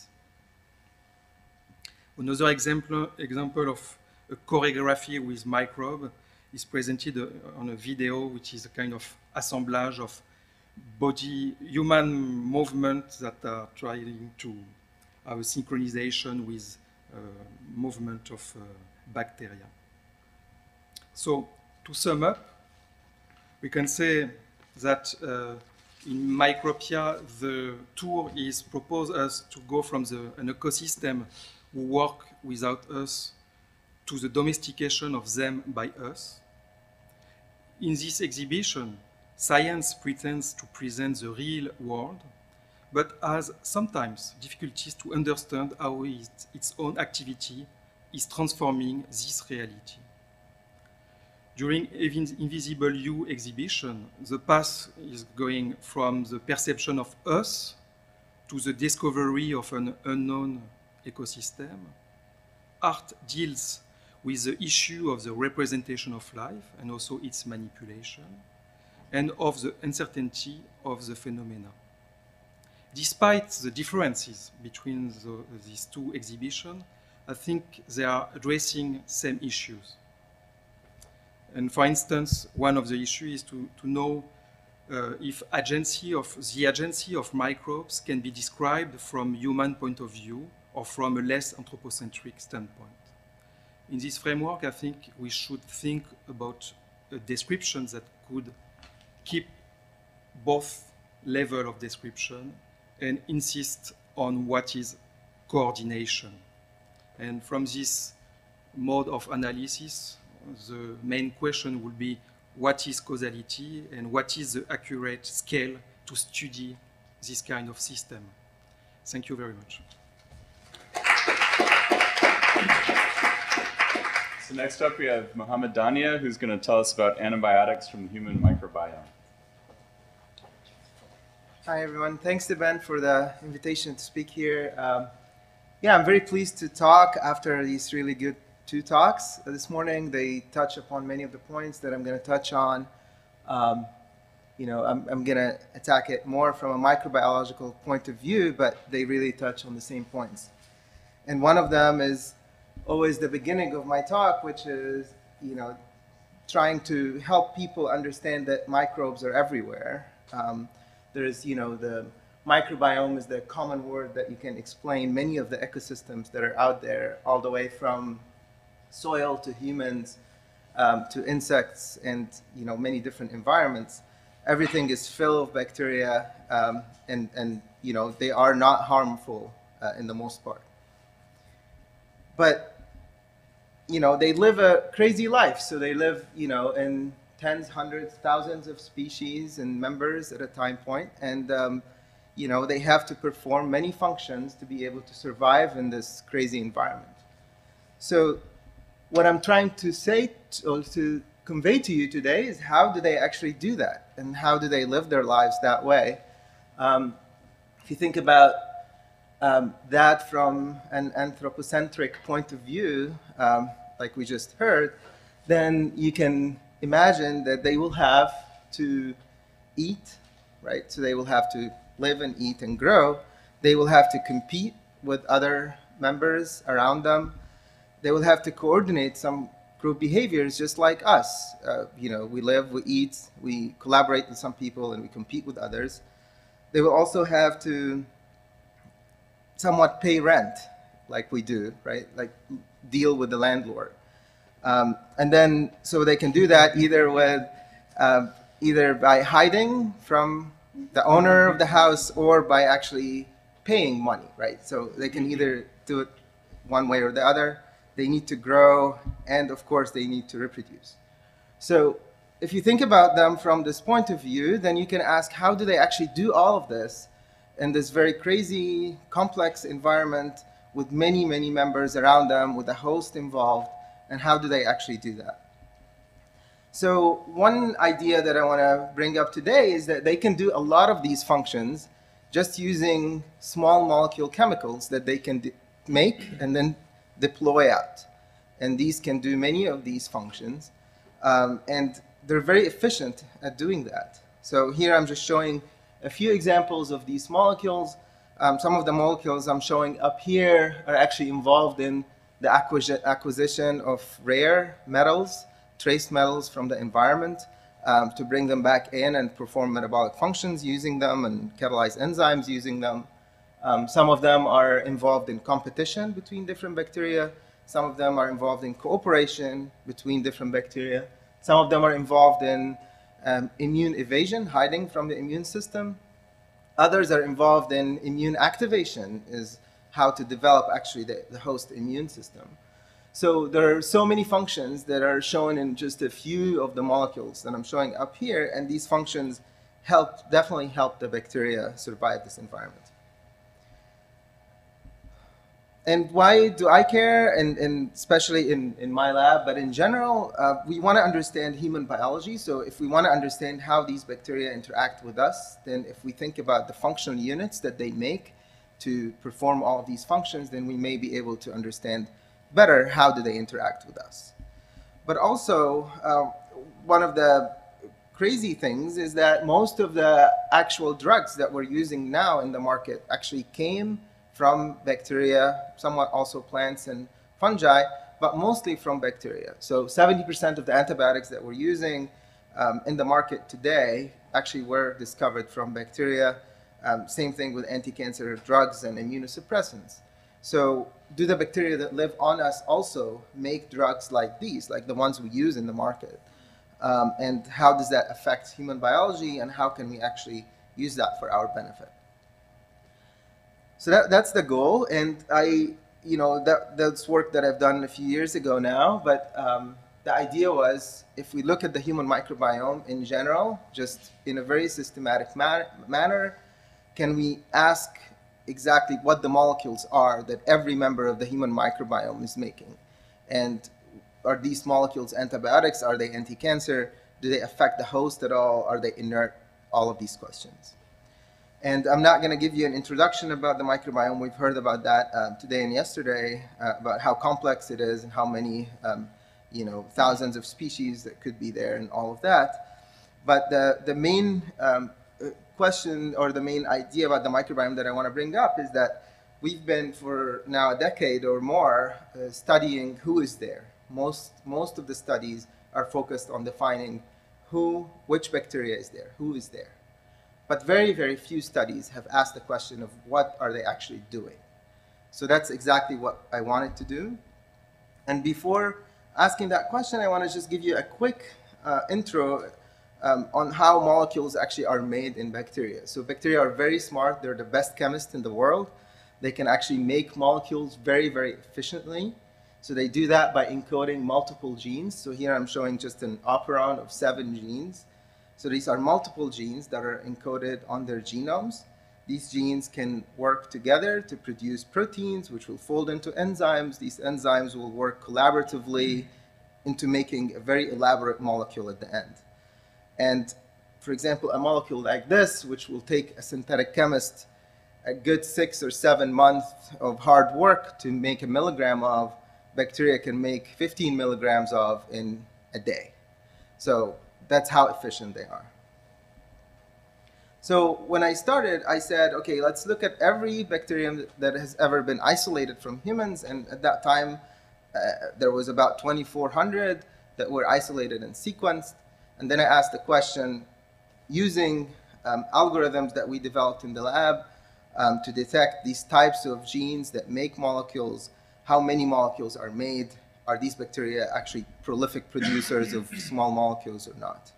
Another example, example of a choreography with microbe is presented on a video, which is a kind of assemblage of body, human movements that are trying to have a synchronization with uh, movement of uh, bacteria. So, to sum up, we can say that uh, in Micropia, the tour is proposed us to go from the, an ecosystem who work without us to the domestication of them by us. In this exhibition, science pretends to present the real world, but has sometimes difficulties to understand how it, its own activity is transforming this reality. During Invisible You exhibition, the path is going from the perception of us to the discovery of an unknown ecosystem. Art deals with the issue of the representation of life and also its manipulation, and of the uncertainty of the phenomena. Despite the differences between the, these two exhibitions, I think they are addressing same issues. And for instance, one of the issues is to, to know uh, if agency of, the agency of microbes can be described from human point of view or from a less anthropocentric standpoint. in this framework, I think we should think about a description that could keep both level of description and insist on what is coordination. And from this mode of analysis, the main question will be what is causality and what is the accurate scale to study this kind of system. Thank you very much. So next up we have Mohammed Dania, who's going to tell us about antibiotics from the human microbiome. Hi everyone, thanks to Ben for the invitation to speak here. Um, yeah, I'm very pleased to talk after these really good two talks uh, this morning. They touch upon many of the points that I'm going to touch on. Um, you know, I'm, I'm going to attack it more from a microbiological point of view, but they really touch on the same points. And one of them is always the beginning of my talk, which is, you know, trying to help people understand that microbes are everywhere. Um, There's, you know, the microbiome is the common word that you can explain many of the ecosystems that are out there, all the way from soil to humans, um, to insects, and, you know, many different environments. Everything is filled with bacteria, um, and, and, you know, they are not harmful uh, in the most part. But, you know, they live a crazy life. So they live, you know, in tens, hundreds, thousands of species and members at a time point. And, um, you know, they have to perform many functions to be able to survive in this crazy environment. So what I'm trying to say to, or to convey to you today is how do they actually do that? And how do they live their lives that way? Um, if you think about um, that from an anthropocentric point of view, um, like we just heard, then you can imagine that they will have to eat, right? So they will have to live and eat and grow. They will have to compete with other members around them. They will have to coordinate some group behaviors just like us. Uh, you know, we live, we eat, we collaborate with some people, and we compete with others. They will also have to somewhat pay rent, like we do, right? Like deal with the landlord. Um, and then, so they can do that either with, uh, either by hiding from the owner of the house or by actually paying money, right? So they can either do it one way or the other. They need to grow, and of course they need to reproduce. So if you think about them from this point of view, then you can ask, how do they actually do all of this in this very crazy, complex environment with many, many members around them, with a host involved? And how do they actually do that? So one idea that I want to bring up today is that they can do a lot of these functions just using small molecule chemicals that they can make and then deploy out. And these can do many of these functions. Um, and they're very efficient at doing that. So here I'm just showing a few examples of these molecules. Um, some of the molecules I'm showing up here are actually involved in the acquisition of rare metals, trace metals from the environment, um, to bring them back in and perform metabolic functions using them and catalyze enzymes using them. Um, some of them are involved in competition between different bacteria. Some of them are involved in cooperation between different bacteria. Some of them are involved in um, immune evasion, hiding from the immune system. Others are involved in immune activation, is how to develop actually the, the host immune system. So there are so many functions that are shown in just a few of the molecules that I'm showing up here, and these functions help, definitely help the bacteria survive this environment. And why do I care, and, and especially in, in my lab, but in general, uh, we want to understand human biology. So if we want to understand how these bacteria interact with us, then if we think about the functional units that they make to perform all of these functions, then we may be able to understand better how do they interact with us. But also, uh, one of the crazy things is that most of the actual drugs that we're using now in the market actually came from bacteria, somewhat also plants and fungi, but mostly from bacteria. So seventy percent of the antibiotics that we're using um, in the market today actually were discovered from bacteria. Um, same thing with anti-cancer drugs and immunosuppressants. So do the bacteria that live on us also make drugs like these, like the ones we use in the market? Um, and how does that affect human biology, and how can we actually use that for our benefit? So that, that's the goal, and I, you know, that, that's work that I've done a few years ago now, but um, the idea was, if we look at the human microbiome in general, just in a very systematic man manner, can we ask exactly what the molecules are that every member of the human microbiome is making? And are these molecules antibiotics? Are they anti-cancer? Do they affect the host at all? Are they inert? All of these questions. And I'm not going to give you an introduction about the microbiome. We've heard about that um, today and yesterday, uh, about how complex it is and how many, um, you know, thousands of species that could be there and all of that. But the, the main um, question, or the main idea about the microbiome that I want to bring up, is that we've been for now a decade or more uh, studying who is there. Most, most of the studies are focused on defining who, which bacteria is there, who is there. But very, very few studies have asked the question of what are they actually doing. So that's exactly what I wanted to do. And before asking that question, I want to just give you a quick uh, intro um, on how molecules actually are made in bacteria. So bacteria are very smart. They're the best chemists in the world. They can actually make molecules very, very efficiently. So they do that by encoding multiple genes. So here I'm showing just an operon of seven genes. So these are multiple genes that are encoded on their genomes. These genes can work together to produce proteins, which will fold into enzymes. These enzymes will work collaboratively into making a very elaborate molecule at the end. And for example, a molecule like this, which will take a synthetic chemist a good six or seven months of hard work to make a milligram of, bacteria can make fifteen milligrams of in a day. So that's how efficient they are. So when I started, I said, okay, let's look at every bacterium that has ever been isolated from humans. And at that time, uh, there was about twenty-four hundred that were isolated and sequenced. And then I asked the question, using um, algorithms that we developed in the lab um, to detect these types of genes that make molecules, how many molecules are made? Are these bacteria actually prolific producers of small molecules or not?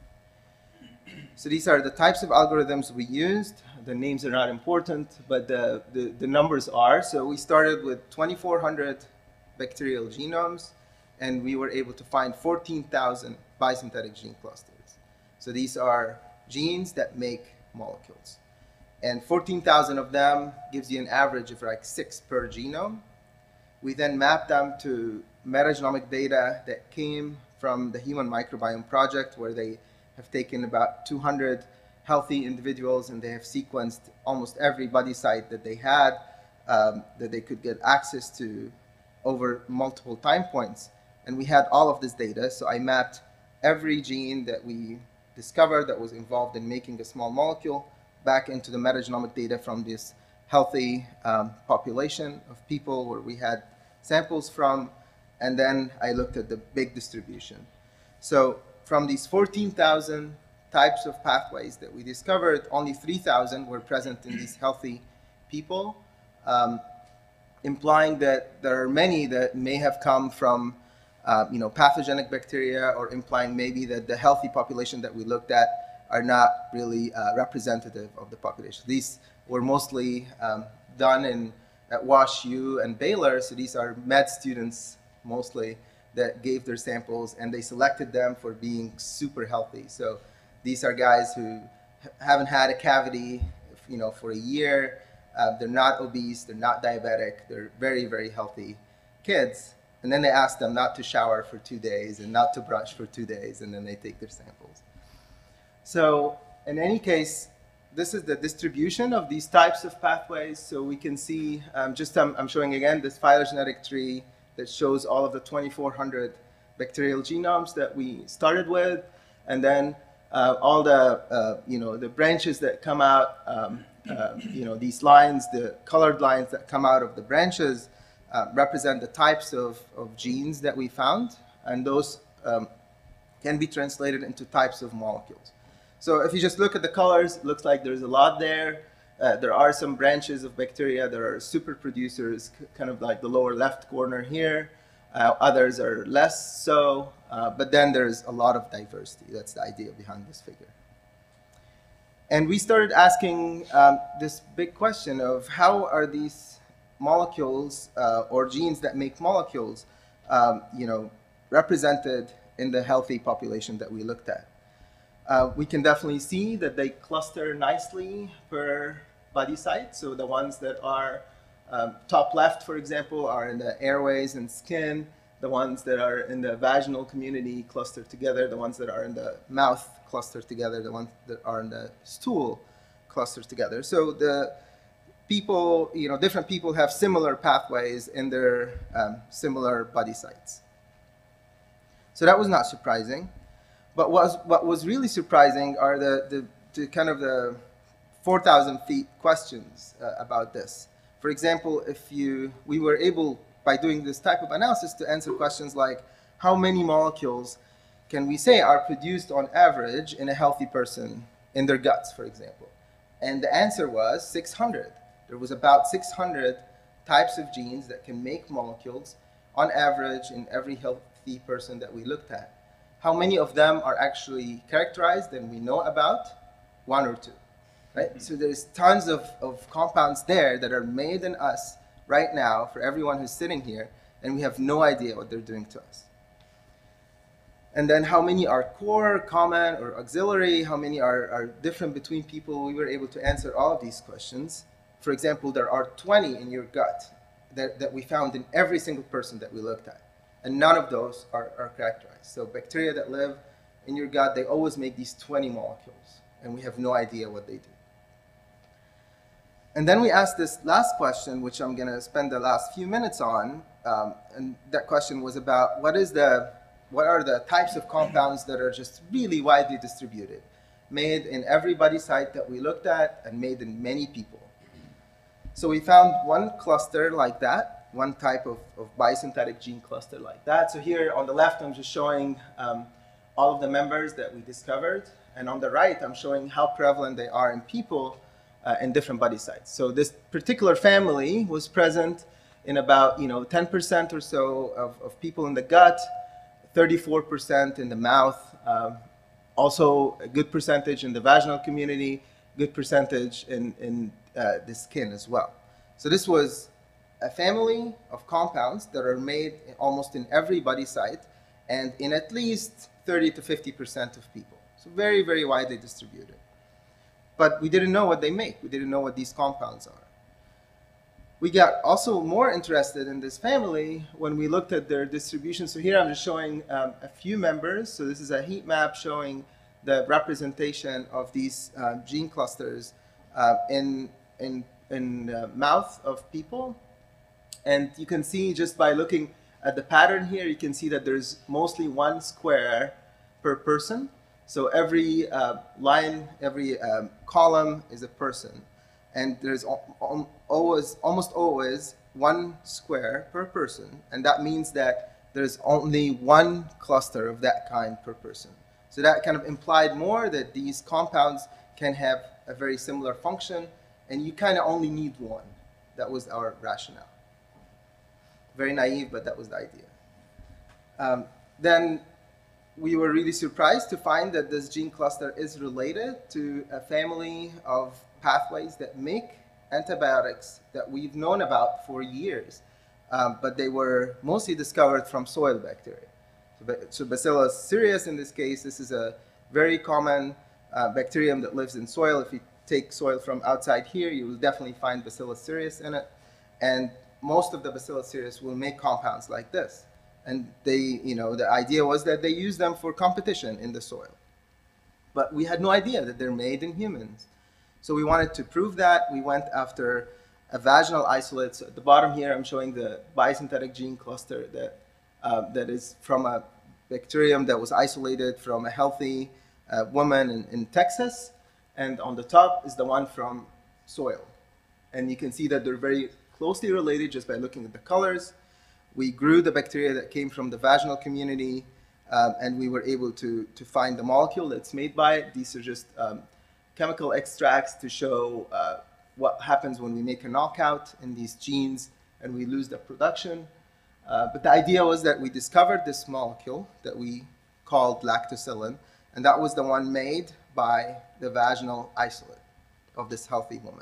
So these are the types of algorithms we used. The names are not important, but the, the, the numbers are. So we started with twenty-four hundred bacterial genomes, and we were able to find fourteen thousand bisynthetic gene clusters. So these are genes that make molecules. And fourteen thousand of them gives you an average of like six per genome. We then mapped them to metagenomic data that came from the Human Microbiome Project, where they have taken about two hundred healthy individuals and they have sequenced almost every body site that they had, um, that they could get access to over multiple time points. And we had all of this data, so I mapped every gene that we discovered that was involved in making a small molecule back into the metagenomic data from this healthy um, population of people where we had samples from, and then I looked at the big distribution. So from these fourteen thousand types of pathways that we discovered, only three thousand were present in these healthy people, um, implying that there are many that may have come from uh, you know, pathogenic bacteria, or implying maybe that the healthy population that we looked at are not really uh, representative of the population. These were mostly um, done in, at Wash U and Baylor, so these are med students mostly that gave their samples, and they selected them for being super healthy. So these are guys who haven't had a cavity, you know, for a year. Uh, they're not obese, they're not diabetic, they're very, very healthy kids. And then they ask them not to shower for two days and not to brush for two days, and then they take their samples. So in any case, this is the distribution of these types of pathways. So we can see, um, just um, I'm showing again this phylogenetic tree that shows all of the twenty-four hundred bacterial genomes that we started with, and then uh, all the uh, you know, the branches that come out, um, uh, you know, these lines, the colored lines that come out of the branches uh, represent the types of, of genes that we found, and those um, can be translated into types of molecules. So if you just look at the colors, it looks like there's a lot there. Uh, there are some branches of bacteria that are super producers, kind of like the lower left corner here. Uh, others are less so, uh, but then there's a lot of diversity. That's the idea behind this figure. And we started asking um, this big question of how are these molecules uh, or genes that make molecules, um, you know, represented in the healthy population that we looked at. Uh, we can definitely see that they cluster nicely per body site. So the ones that are um, top left, for example, are in the airways and skin. The ones that are in the vaginal community cluster together. The ones that are in the mouth cluster together. The ones that are in the stool cluster together. So the people, you know, different people have similar pathways in their um, similar body sites. So that was not surprising. But what was, what was really surprising are the, the, the kind of the four thousand feet questions uh, about this. For example, if you, we were able, by doing this type of analysis, to answer questions like, how many molecules can we say are produced on average in a healthy person in their guts, for example? And the answer was six hundred. There was about six hundred types of genes that can make molecules on average in every healthy person that we looked at. How many of them are actually characterized and we know about? One or two, right? Mm-hmm. So there's tons of, of compounds there that are made in us right now for everyone who's sitting here, and we have no idea what they're doing to us. And then how many are core, common, or auxiliary? How many are, are different between people? We were able to answer all of these questions. For example, there are twenty in your gut that, that we found in every single person that we looked at. And none of those are, are characterized. So bacteria that live in your gut, they always make these twenty molecules, and we have no idea what they do. And then we asked this last question, which I'm going to spend the last few minutes on, um, and that question was about what is the, what are the types of compounds that are just really widely distributed, made in every body site that we looked at, and made in many people. So we found one cluster like that, one type of, of biosynthetic gene cluster like that. So here on the left, I'm just showing um, all of the members that we discovered. And on the right, I'm showing how prevalent they are in people uh, in different body sites. So this particular family was present in about, you know, ten percent or so of, of people in the gut, thirty-four percent in the mouth, um, also a good percentage in the vaginal community, good percentage in, in uh, the skin as well. So this was a family of compounds that are made in almost in every body site and in at least thirty to fifty percent of people. So very, very widely distributed. But we didn't know what they make. We didn't know what these compounds are. We got also more interested in this family when we looked at their distribution. So here I'm just showing um, a few members. So this is a heat map showing the representation of these uh, gene clusters uh, in, in, in the mouth of people. And you can see just by looking at the pattern here, you can see that there's mostly one square per person. So every uh, line, every um, column is a person. And there's always, almost always one square per person. And that means that there's only one cluster of that kind per person. So that kind of implied more that these compounds can have a very similar function, and you kind of only need one. That was our rationale. Very naive, but that was the idea. Um, then we were really surprised to find that this gene cluster is related to a family of pathways that make antibiotics that we've known about for years, um, but they were mostly discovered from soil bacteria. So, so Bacillus cereus, in this case, this is a very common uh, bacterium that lives in soil. If you take soil from outside here, you will definitely find Bacillus cereus in it. And most of the Bacillus cereus will make compounds like this. And they, you know, the idea was that they use them for competition in the soil. But we had no idea that they're made in humans. So we wanted to prove that. We went after a vaginal isolate. So at the bottom here, I'm showing the biosynthetic gene cluster that, uh, that is from a bacterium that was isolated from a healthy uh, woman in, in Texas. And on the top is the one from soil. And you can see that they're very closely related just by looking at the colors. We grew the bacteria that came from the vaginal community, um, and we were able to, to find the molecule that's made by it. These are just um, chemical extracts to show uh, what happens when we make a knockout in these genes and we lose the production. Uh, but the idea was that we discovered this molecule that we called lactocillin, and that was the one made by the vaginal isolate of this healthy woman.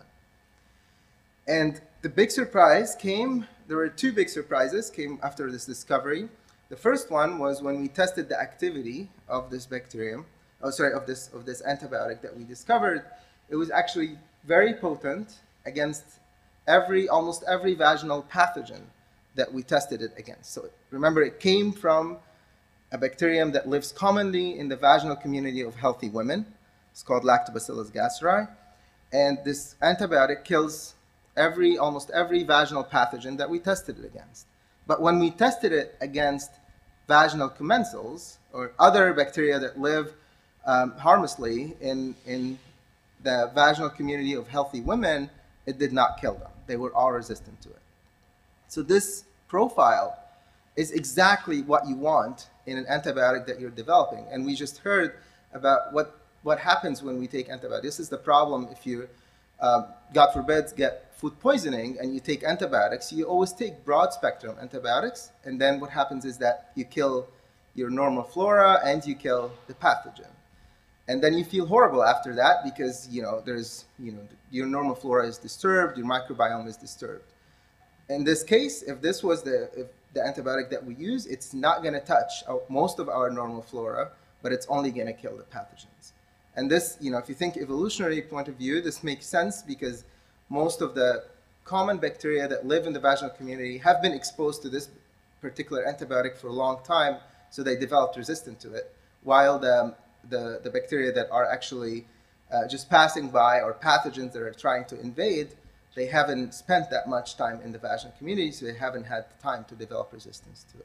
And the big surprise came, there were two big surprises came after this discovery. The first one was when we tested the activity of this bacterium, oh sorry, of this, of this antibiotic that we discovered. It was actually very potent against every, almost every vaginal pathogen that we tested it against. So remember, it came from a bacterium that lives commonly in the vaginal community of healthy women. It's called Lactobacillus gasseri. And this antibiotic kills every, almost every vaginal pathogen that we tested it against. But when we tested it against vaginal commensals, or other bacteria that live um, harmlessly in, in the vaginal community of healthy women, it did not kill them. They were all resistant to it. So this profile is exactly what you want in an antibiotic that you're developing. And we just heard about what, what happens when we take antibiotics. This is the problem if you, uh, God forbid, get food poisoning and you take antibiotics. You always take broad spectrum antibiotics, and then what happens is that you kill your normal flora and you kill the pathogen. And then you feel horrible after that because, you know, there's, you know, your normal flora is disturbed, your microbiome is disturbed. In this case, if this was the, if the antibiotic that we use, it's not going to touch our, most of our normal flora, but it's only going to kill the pathogens. And this, you know, if you think evolutionary point of view, this makes sense because most of the common bacteria that live in the vaginal community have been exposed to this particular antibiotic for a long time, so they developed resistance to it, while the, the, the bacteria that are actually uh, just passing by, or pathogens that are trying to invade, they haven't spent that much time in the vaginal community, so they haven't had the time to develop resistance to it.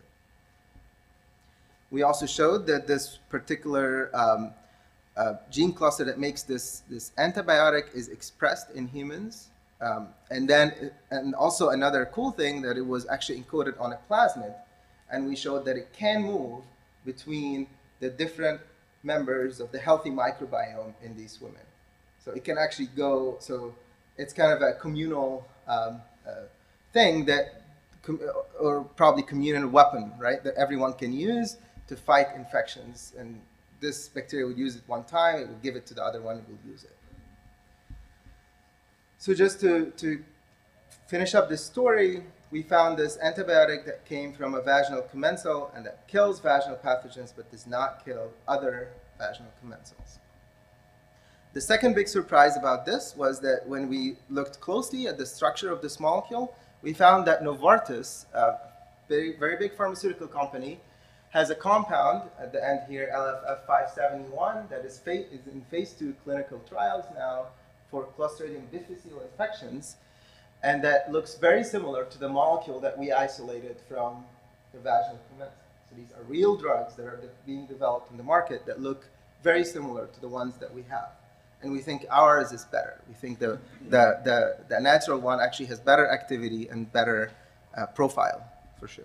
We also showed that this particular um, uh, gene cluster that makes this, this antibiotic is expressed in humans. Um, and then, and also another cool thing, that it was actually encoded on a plasmid, and we showed that it can move between the different members of the healthy microbiome in these women. So it can actually go, so it's kind of a communal um, uh, thing that, com or probably communal weapon, right, that everyone can use to fight infections. And this bacteria would use it one time, it would give it to the other one, it would use it. So just to, to finish up this story, we found this antibiotic that came from a vaginal commensal and that kills vaginal pathogens but does not kill other vaginal commensals. The second big surprise about this was that when we looked closely at the structure of this molecule, we found that Novartis, a very, very big pharmaceutical company, has a compound at the end here, L F F five seventy-one, that is, is in phase two clinical trials now for Clostridium difficile infections, and that looks very similar to the molecule that we isolated from the vaginal commensal. So these are real drugs that are de being developed in the market that look very similar to the ones that we have. And we think ours is better. We think the, the, the, the natural one actually has better activity and better uh, profile, for sure.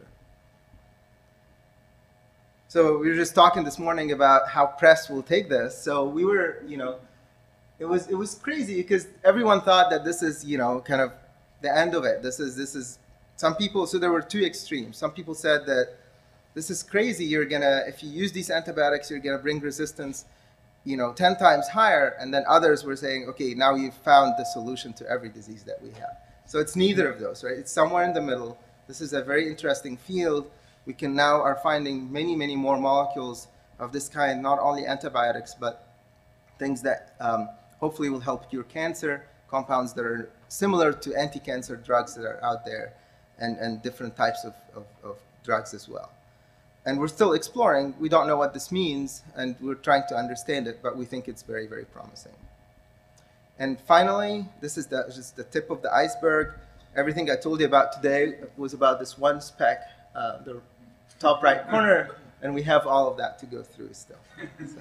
So we were just talking this morning about how press will take this. So we were, you know, it was, it was crazy because everyone thought that this is, you know, kind of the end of it. This is, this is, some people, so there were two extremes. Some people said that this is crazy. You're gonna, if you use these antibiotics, you're gonna bring resistance, you know, ten times higher. And then others were saying, okay, now you've found the solution to every disease that we have. So it's neither of those, right? It's somewhere in the middle. This is a very interesting field. We can now are finding many, many more molecules of this kind, not only antibiotics, but things that um, hopefully will help cure cancer, compounds that are similar to anti-cancer drugs that are out there, and, and different types of, of, of drugs as well. And we're still exploring. We don't know what this means, and we're trying to understand it, but we think it's very, very promising. And finally, this is the, just the tip of the iceberg. Everything I told you about today was about this one speck, uh, the top right corner, and we have all of that to go through still. So,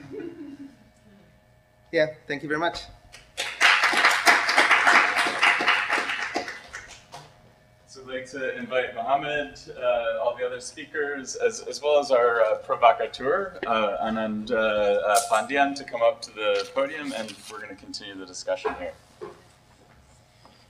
yeah, thank you very much. So I'd like to invite Mohammed, uh, all the other speakers, as, as well as our uh, provocateur, uh, Anand uh, uh, Pandian, to come up to the podium, and we're going to continue the discussion here.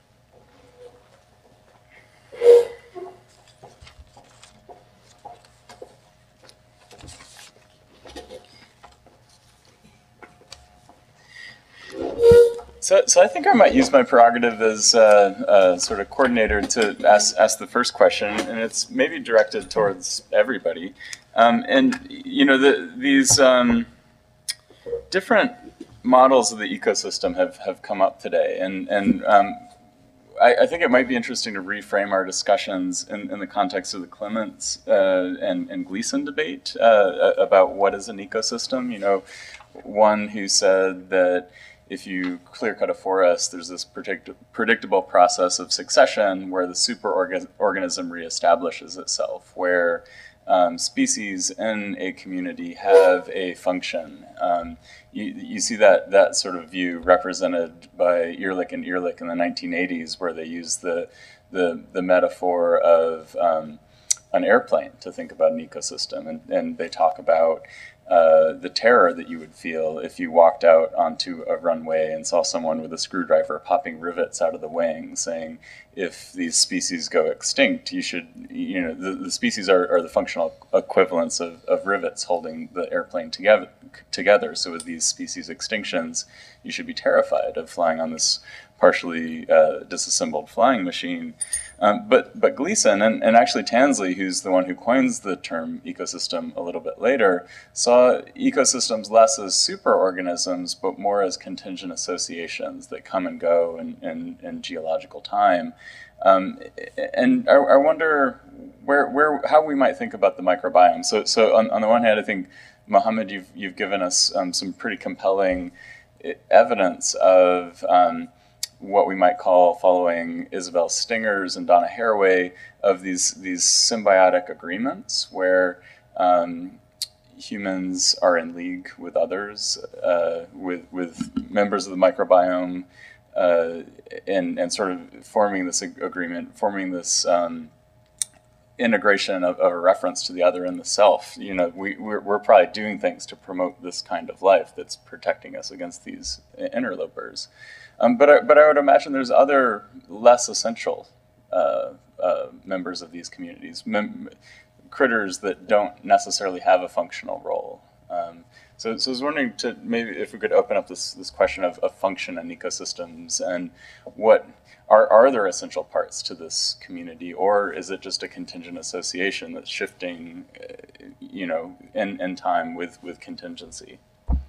So, so I think I might use my prerogative as uh, uh, sort of coordinator to ask, ask the first question, and it's maybe directed towards everybody. Um, and, you know, the, these um, different models of the ecosystem have, have come up today. And, and um, I, I think it might be interesting to reframe our discussions in, in the context of the Clements uh, and, and Gleason debate uh, about what is an ecosystem. You know, one who said that if you clear-cut a forest, there's this predict predictable process of succession where the superorganism reestablishes itself, where um, species in a community have a function. Um, you, you see that, that sort of view represented by Ehrlich and Ehrlich in the nineteen eighties, where they use the, the, the metaphor of um, an airplane to think about an ecosystem. And, and they talk about Uh, the terror that you would feel if you walked out onto a runway and saw someone with a screwdriver popping rivets out of the wing, saying, if these species go extinct, you should, you know, the, the species are, are the functional equivalents of, of rivets holding the airplane together, together. So with these species extinctions, you should be terrified of flying on this partially uh, disassembled flying machine. Um, but but Gleason, and, and actually Tansley, who's the one who coins the term ecosystem a little bit later, saw ecosystems less as superorganisms, but more as contingent associations that come and go in, in, in geological time. Um, and I, I wonder where, where, how we might think about the microbiome. So, so on, on the one hand, I think, Mohammed, you've, you've given us um, some pretty compelling evidence of um, what we might call, following Isabel Stingers and Donna Haraway, of these these symbiotic agreements where um, humans are in league with others, uh, with with members of the microbiome, uh, and and sort of forming this agreement, forming this um, integration of, of a reference to the other in the self. You know, we we're, we're probably doing things to promote this kind of life that's protecting us against these interlopers. Um, but, I, but I would imagine there's other less essential uh, uh, members of these communities, mem critters that don't necessarily have a functional role. Um, so, so I was wondering to maybe if we could open up this, this question of, of function in ecosystems, and what are, are there essential parts to this community, or is it just a contingent association that's shifting, uh, you know, in, in time with, with contingency?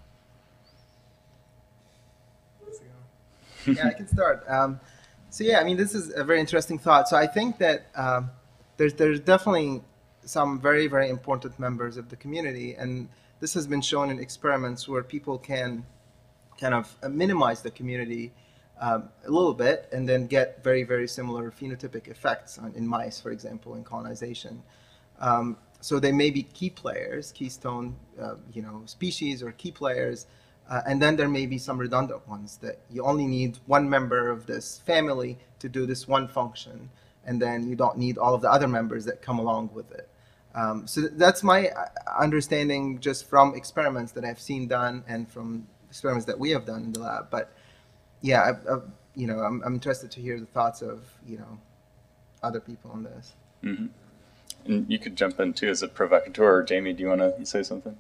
Yeah, I can start. Um, so yeah, I mean, this is a very interesting thought. So I think that um, there's there's definitely some very, very important members of the community, and this has been shown in experiments where people can kind of minimize the community um, a little bit and then get very, very similar phenotypic effects on, in mice, for example, in colonization. Um, so they may be key players, keystone, uh, you know, species or key players. Uh, and then there may be some redundant ones that you only need one member of this family to do this one function, and then you don't need all of the other members that come along with it. Um, so th that's my understanding just from experiments that I've seen done and from experiments that we have done in the lab. But yeah, I, I, you know, I'm, I'm interested to hear the thoughts of, you know, other people on this. Mm-hmm. And you could jump in too as a provocateur. Jamie, do you want to say something?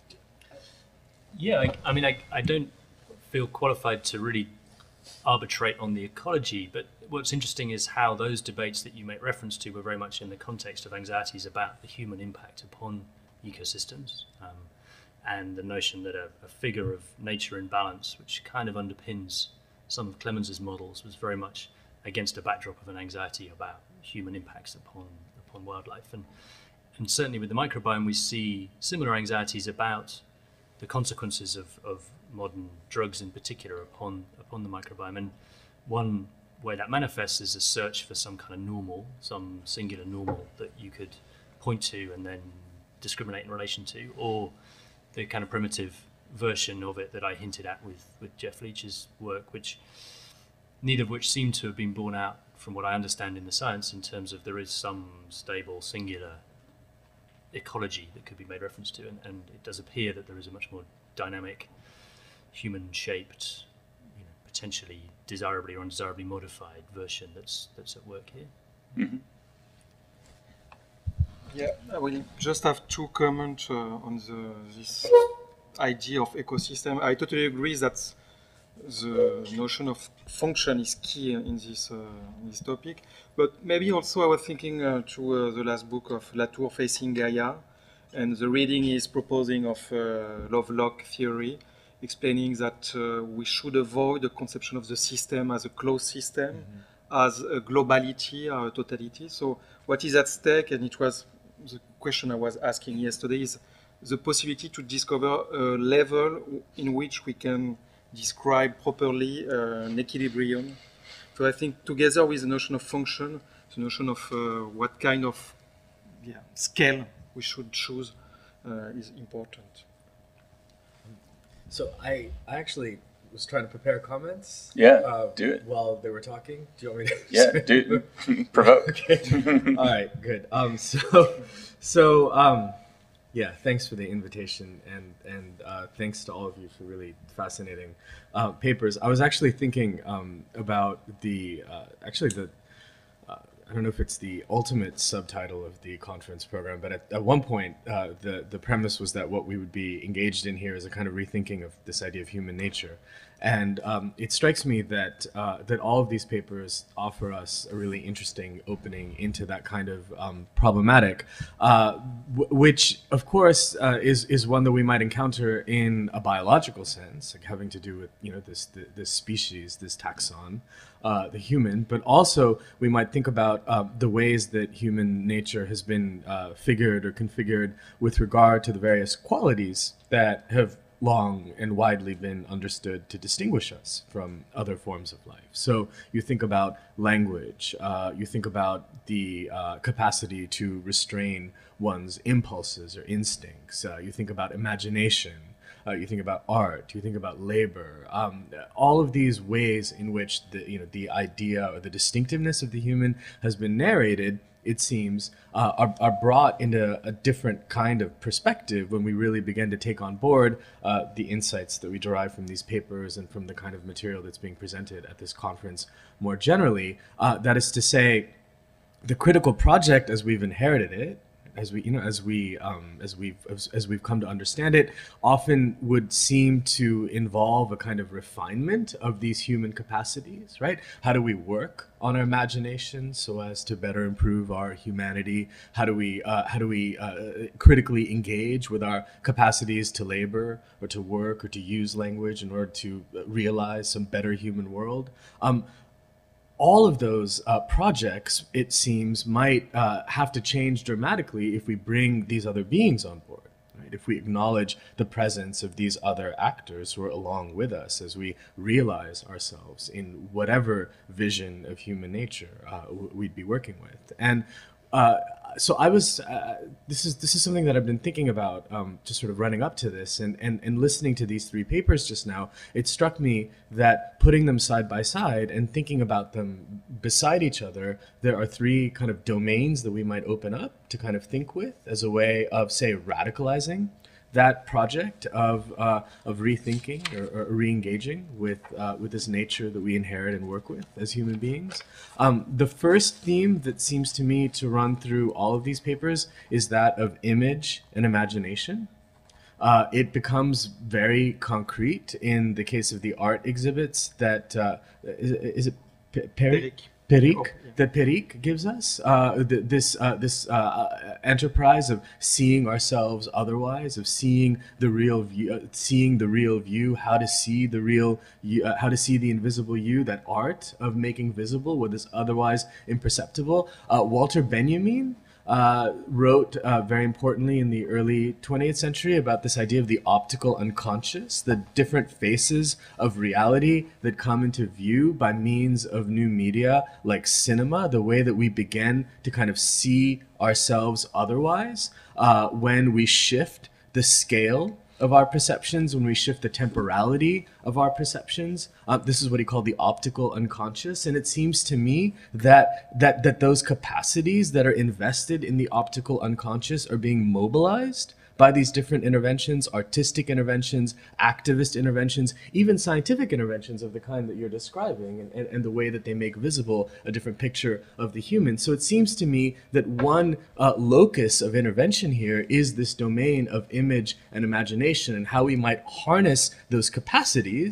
Yeah, I, I mean, I, I don't feel qualified to really arbitrate on the ecology, but what's interesting is how those debates that you make reference to were very much in the context of anxieties about the human impact upon ecosystems, um, and the notion that a, a figure of nature in balance, which kind of underpins some of Clemens's models, was very much against a backdrop of an anxiety about human impacts upon, upon wildlife. And, and certainly with the microbiome, we see similar anxieties about the consequences of, of modern drugs in particular upon upon the microbiome. And one way that manifests is a search for some kind of normal, some singular normal that you could point to and then discriminate in relation to, or the kind of primitive version of it that I hinted at with, with Jeff Leach's work, which neither of which seem to have been borne out from what I understand in the science, in terms of there is some stable, singular ecology that could be made reference to, and, and it does appear that there is a much more dynamic, human-shaped, you know, potentially desirably or undesirably modified version that's that's at work here. Mm-hmm. Yeah, I will just have two comments uh, on the, this idea of ecosystem. I totally agree that the notion of function is key in this uh, in this topic. But maybe also I was thinking uh, to uh, the last book of Latour, Facing Gaia, and the reading is proposing of uh, Lovelock theory, explaining that uh, we should avoid the conception of the system as a closed system, mm-hmm. as a globality or a totality. So what is at stake, and it was the question I was asking yesterday, is the possibility to discover a level in which we can describe properly uh, an equilibrium. So I think together with the notion of function, the notion of uh, what kind of yeah, scale we should choose uh, is important. So I, I actually was trying to prepare comments. Yeah, uh, do it. While they were talking. Do you want me to? Yeah, do it. Provoke. Okay. All right, good. Um, so, so um, yeah, thanks for the invitation, and and uh, thanks to all of you for really fascinating uh, papers. I was actually thinking um, about the uh, actually the. I don't know if it's the ultimate subtitle of the conference program, but at, at one point, uh, the, the premise was that what we would be engaged in here is a kind of rethinking of this idea of human nature. And um, it strikes me that uh, that all of these papers offer us a really interesting opening into that kind of um, problematic, uh, w- which, of course, uh, is is one that we might encounter in a biological sense, like having to do with you know this this, this species, this taxon, uh, the human. But also, we might think about uh, the ways that human nature has been uh, figured or configured with regard to the various qualities that have long and widely been understood to distinguish us from other forms of life. So you think about language, uh, you think about the uh, capacity to restrain one's impulses or instincts, uh, you think about imagination, uh, you think about art, you think about labor, um, all of these ways in which the, you know, the idea or the distinctiveness of the human has been narrated, it seems, uh, are, are brought into a different kind of perspective when we really begin to take on board uh, the insights that we derive from these papers and from the kind of material that's being presented at this conference more generally. Uh, that is to say, the critical project as we've inherited it, as we, you know, as we, um, as we've, as, as we've come to understand it, often would seem to involve a kind of refinement of these human capacities, right? How do we work on our imagination so as to better improve our humanity? How do we, uh, how do we uh, critically engage with our capacities to labor or to work or to use language in order to realize some better human world? Um, All of those uh, projects, it seems, might uh, have to change dramatically if we bring these other beings on board, right? If we acknowledge the presence of these other actors who are along with us as we realize ourselves in whatever vision of human nature uh, we'd be working with. And uh, so I was, uh, this is this is something that I've been thinking about um, just sort of running up to this and, and, and listening to these three papers just now. It struck me that putting them side by side and thinking about them beside each other, there are three kind of domains that we might open up to kind of think with as a way of, say, radicalizing that project of uh, of rethinking or, or re-engaging with uh, with this nature that we inherit and work with as human beings. Um, the first theme that seems to me to run through all of these papers is that of image and imagination. Uh, it becomes very concrete in the case of the art exhibits that uh, is, is it P- Perry? Perique, oh, yeah. that Perique gives us, uh, th- this uh, this uh, enterprise of seeing ourselves otherwise, of seeing the real view, uh, seeing the real view, how to see the real, you, uh, how to see the invisible you, that art of making visible what is otherwise imperceptible. Uh, Walter Benjamin Uh, wrote uh, very importantly in the early twentieth century about this idea of the optical unconscious, the different faces of reality that come into view by means of new media like cinema, the way that we begin to kind of see ourselves otherwise uh, when we shift the scale of our perceptions, when we shift the temporality of our perceptions. Uh, this is what he called the optical unconscious. And it seems to me that, that, that those capacities that are invested in the optical unconscious are being mobilized by these different interventions, artistic interventions, activist interventions, even scientific interventions of the kind that you're describing, and, and, and the way that they make visible a different picture of the human. So it seems to me that one uh, locus of intervention here is this domain of image and imagination, and how we might harness those capacities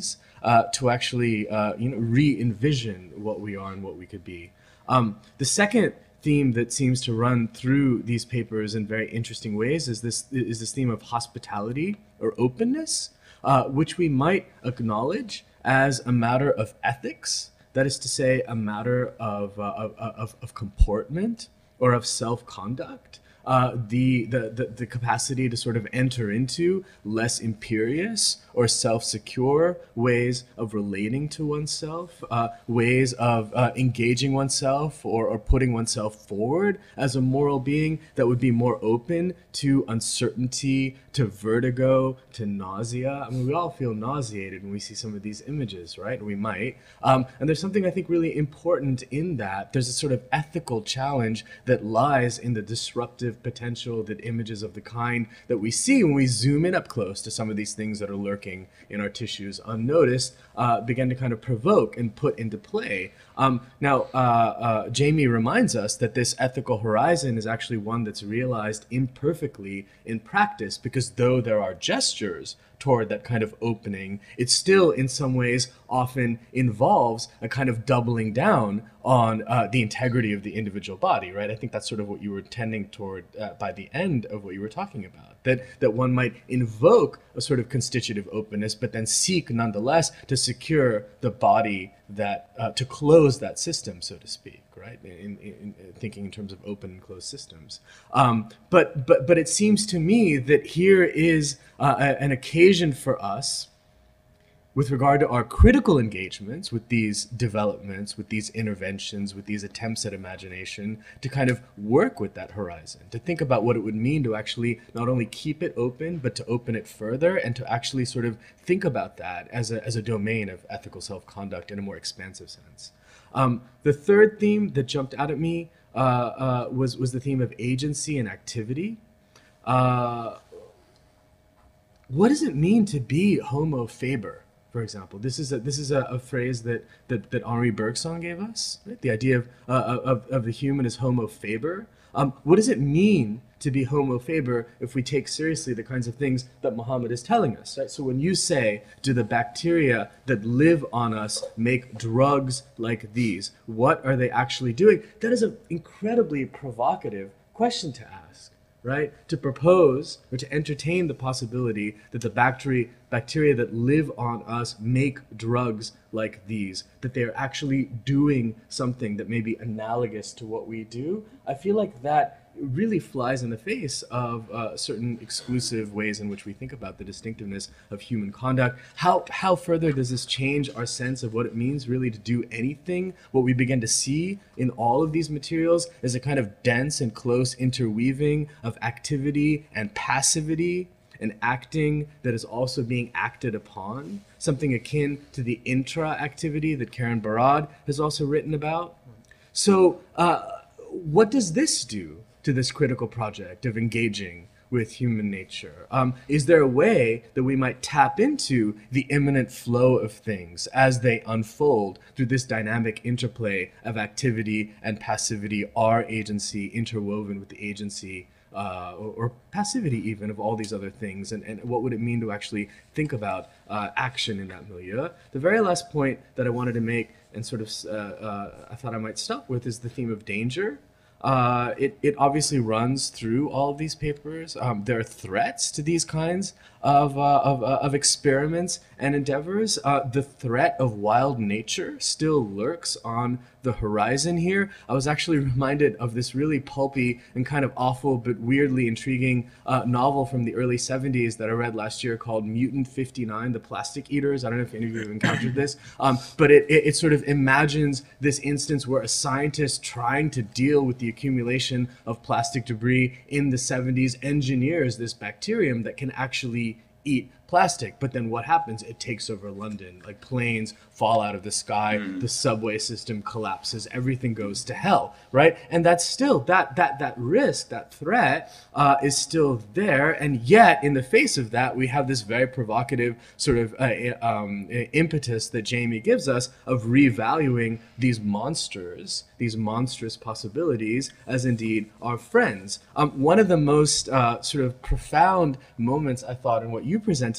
uh, to actually uh, you know, re-envision what we are and what we could be. Um, the second theme that seems to run through these papers in very interesting ways is this, is this theme of hospitality or openness, uh, which we might acknowledge as a matter of ethics, that is to say, a matter of, uh, of, of, of comportment or of self-conduct. Uh, the, the, the, the capacity to sort of enter into less imperious or self-secure ways of relating to oneself, uh, ways of uh, engaging oneself or, or putting oneself forward as a moral being that would be more open to uncertainty, to vertigo, to nausea. I mean, we all feel nauseated when we see some of these images, right? We might. Um, and there's something I think really important in that. There's a sort of ethical challenge that lies in the disruptive potential that images of the kind that we see when we zoom in up close to some of these things that are lurking in our tissues unnoticed uh, begin to kind of provoke and put into play. Um, now, uh, uh, Jamie reminds us that this ethical horizon is actually one that's realized imperfectly in practice, because though there are gestures toward that kind of opening, it still in some ways often involves a kind of doubling down on uh, the integrity of the individual body, right? I think that's sort of what you were tending toward uh, by the end of what you were talking about, that, that one might invoke a sort of constitutive openness, but then seek nonetheless to secure the body that, uh, to close that system, so to speak, right? In, in, in thinking in terms of open and closed systems. Um, but, but, but it seems to me that here is uh, a, an occasion for us, with regard to our critical engagements with these developments, with these interventions, with these attempts at imagination, to kind of work with that horizon, to think about what it would mean to actually not only keep it open, but to open it further, and to actually sort of think about that as a, as a domain of ethical self-conduct in a more expansive sense. Um, the third theme that jumped out at me uh, uh, was, was the theme of agency and activity. Uh, what does it mean to be homo faber? For example, this is a, this is a, a phrase that, that, that Henri Bergson gave us, right? The idea of, uh, of, of the human as homo faber. Um, what does it mean to be homo faber if we take seriously the kinds of things that Muhammad is telling us, right? So when you say, do the bacteria that live on us make drugs like these, what are they actually doing? That is an incredibly provocative question to ask, right? To propose or to entertain the possibility that the bacteria bacteria that live on us make drugs like these, that they are actually doing something that may be analogous to what we do. I feel like that really flies in the face of uh, certain exclusive ways in which we think about the distinctiveness of human conduct. How, how further does this change our sense of what it means really to do anything? What we begin to see in all of these materials is a kind of dense and close interweaving of activity and passivity, an acting that is also being acted upon, something akin to the intra-activity that Karen Barad has also written about. So uh, what does this do to this critical project of engaging with human nature? Um, is there a way that we might tap into the imminent flow of things as they unfold through this dynamic interplay of activity and passivity, our agency interwoven with the agency Uh, or, or passivity even of all these other things, and, and what would it mean to actually think about uh, action in that milieu? The very last point that I wanted to make, and sort of uh, uh, I thought I might stop with, is the theme of danger. Uh, it, it obviously runs through all of these papers. Um, there are threats to these kinds of, uh, of, uh, of experiments and endeavors. Uh, the threat of wild nature still lurks on the horizon here. I was actually reminded of this really pulpy and kind of awful but weirdly intriguing uh, novel from the early seventies that I read last year called Mutant fifty-nine, The Plastic Eaters. I don't know if any of you have encountered this, um, but it, it, it sort of imagines this instance where a scientist trying to deal with the accumulation of plastic debris in the seventies engineers this bacterium that can actually eat plastic. But then what happens? It takes over London. Like planes fall out of the sky, mm. the subway system collapses, everything goes to hell, right? And that's still, that that that risk, that threat uh, is still there. And yet, in the face of that, we have this very provocative sort of uh, um, impetus that Jamie gives us of revaluing these monsters, these monstrous possibilities, as indeed our friends. Um, one of the most uh, sort of profound moments, I thought, in what you presented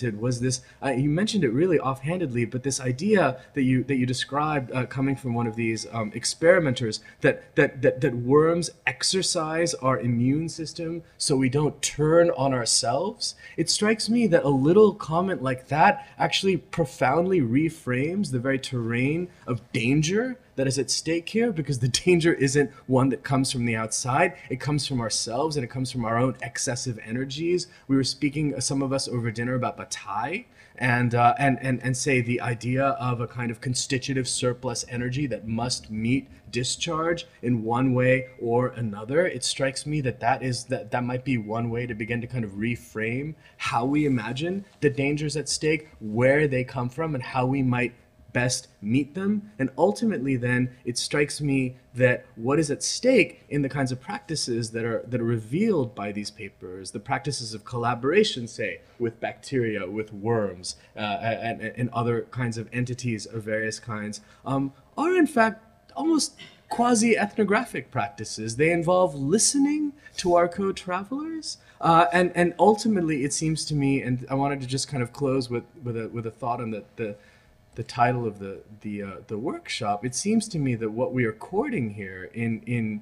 commented was this, uh, you mentioned it really offhandedly, but this idea that you that you described uh, coming from one of these um, experimenters, that, that, that, that worms exercise our immune system so we don't turn on ourselves. It strikes me that a little comment like that actually profoundly reframes the very terrain of danger that is at stake here, because the danger isn't one that comes from the outside. It comes from ourselves, and it comes from our own excessive energies. We were speaking, uh, some of us over dinner, about Bataille, and, uh, and, and, and say the idea of a kind of constitutive surplus energy that must meet discharge in one way or another. It strikes me that that, is, that that might be one way to begin to kind of reframe how we imagine the dangers at stake, where they come from, and how we might best meet them. And ultimately then it strikes me that what is at stake in the kinds of practices that are that are revealed by these papers, the practices of collaboration, say, with bacteria, with worms, uh, and, and other kinds of entities of various kinds, um, are in fact almost quasi-ethnographic practices. They involve listening to our co-travelers, uh, and, and ultimately it seems to me, and I wanted to just kind of close with, with, a, with a thought on the, the the title of the the uh, the workshop. It seems to me that what we are courting here in in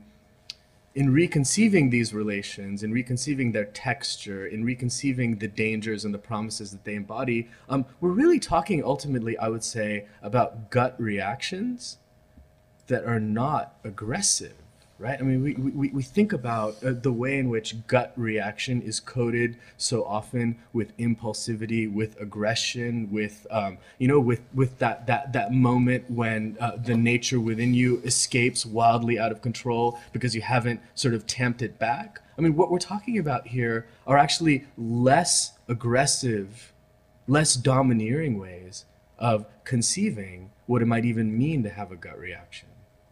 in reconceiving these relations, in reconceiving their texture, in reconceiving the dangers and the promises that they embody, um, we're really talking ultimately, I would say, about gut reactions that are not aggressive, right? I mean, we, we, we think about uh, the way in which gut reaction is coded so often with impulsivity, with aggression, with, um, you know, with, with that, that, that moment when uh, the nature within you escapes wildly out of control because you haven't sort of tamped it back. I mean, what we're talking about here are actually less aggressive, less domineering ways of conceiving what it might even mean to have a gut reaction.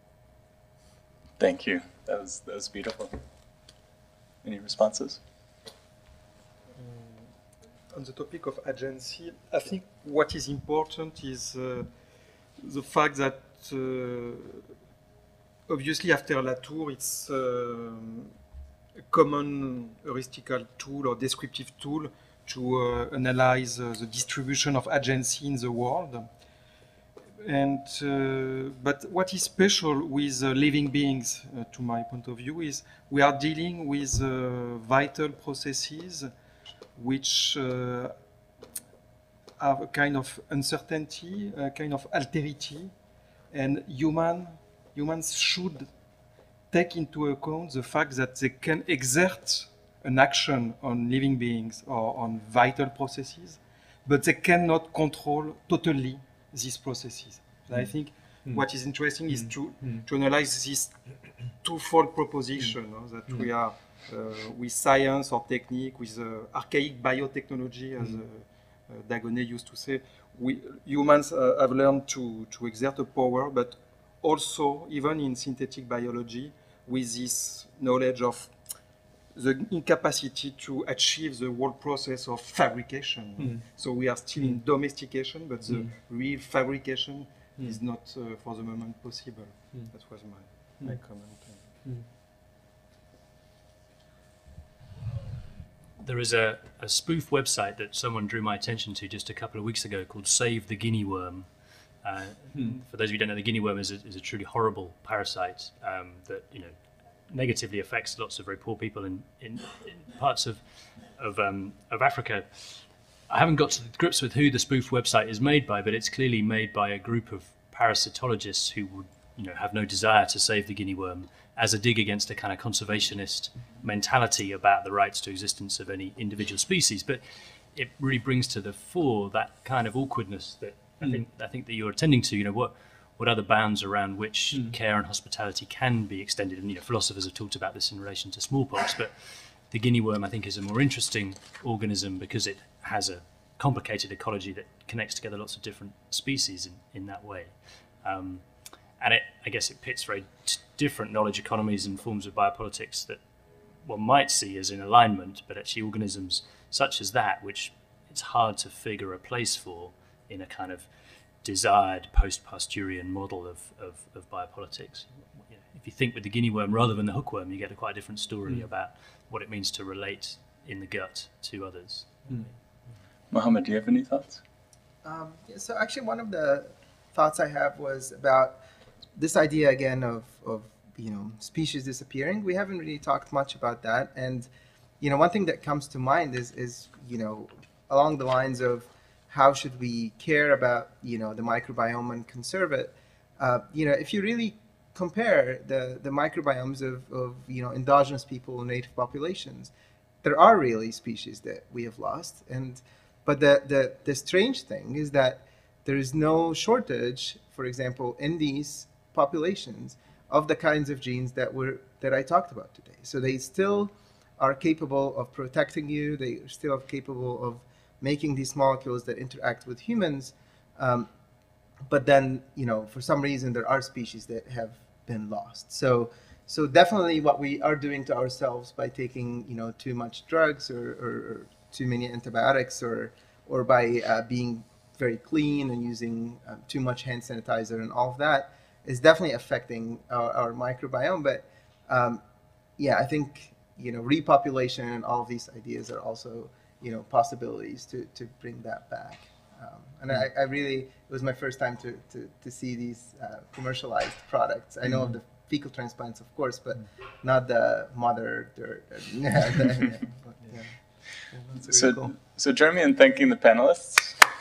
Thank you. That was that was beautiful. Any responses? Um, on the topic of agency, I think what is important is uh, the fact that uh, obviously after Latour, it's uh, a common heuristical tool or descriptive tool to uh, analyze uh, the distribution of agency in the world. And uh, but what is special with uh, living beings, uh, to my point of view, is we are dealing with uh, vital processes which uh, have a kind of uncertainty, a kind of alterity, and human humans should take into account the fact that they can exert an action on living beings or on vital processes, but they cannot control totally these processes. And I think mm. what is interesting mm. is to, mm. to analyze this twofold proposition mm. uh, that mm. we are uh, with science or technique, with uh, archaic biotechnology, as mm. uh, uh, Dagonet used to say. We humans uh, have learned to, to exert a power, but also, even in synthetic biology, with this knowledge of the incapacity to achieve the whole process of fabrication. Mm. So we are still mm. in domestication, but the mm. real fabrication mm. is not uh, for the moment possible. Mm. That was my, my mm. comment. Mm. There is a, a spoof website that someone drew my attention to just a couple of weeks ago called Save the Guinea Worm. Uh, mm. For those of you who don't know, the guinea worm is a, is a truly horrible parasite um, that, you know, negatively affects lots of very poor people in, in, in parts of of, um, of Africa. I haven't got to grips with who the spoof website is made by, but it's clearly made by a group of parasitologists who would, you know, have no desire to save the guinea worm, as a dig against a kind of conservationist mentality about the rights to existence of any individual species. But it really brings to the fore that kind of awkwardness that mm. I think I think that you're attending to. You know, what what are the bounds around which mm. care and hospitality can be extended? And, you know, philosophers have talked about this in relation to smallpox, but the guinea worm, I think, is a more interesting organism because it has a complicated ecology that connects together lots of different species in, in that way. Um, and it, I guess it pits very t- different knowledge economies and forms of biopolitics that one might see as in alignment, but actually organisms such as that, which it's hard to figure a place for in a kind of desired post-Pasteurian model of, of, of biopolitics. You know, if you think with the guinea worm rather than the hookworm, you get a quite a different story mm. about what it means to relate in the gut to others. Mm. Mohammed, do you have any thoughts? Um, yeah, so actually, one of the thoughts I have was about this idea again of, of you know species disappearing. We haven't really talked much about that, and you know one thing that comes to mind is is you know along the lines of how should we care about you know the microbiome and conserve it. Uh, you know, if you really compare the the microbiomes of, of you know endogenous people and native populations, there are really species that we have lost, and but the the the strange thing is that there is no shortage, for example, in these populations of the kinds of genes that were that I talked about today. So they still are capable of protecting you. They are still capable of making these molecules that interact with humans. Um, but then, you know, for some reason, there are species that have been lost. So, so definitely, what we are doing to ourselves by taking, you know, too much drugs or, or, or too many antibiotics, or or by uh, being very clean and using um, too much hand sanitizer and all of that, is definitely affecting our, our microbiome. But um, yeah, I think you know repopulation and all of these ideas are also you know possibilities to to bring that back. Um, and I, I really, it was my first time to to, to see these uh, commercialized products. I know of the fecal transplants, of course, but not the mother dirt. Yeah, the, yeah, but, yeah. Yeah, that's really So, cool. so join me in thanking the panelists.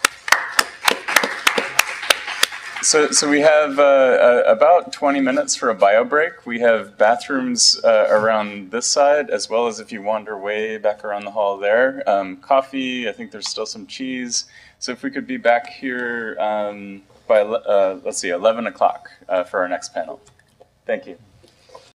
So, so we have uh, uh, about twenty minutes for a bio break. We have bathrooms uh, around this side, as well as if you wander way back around the hall there. Um, coffee, I think there's still some cheese. So if we could be back here um, by, uh, let's see, eleven o'clock uh, for our next panel. Thank you.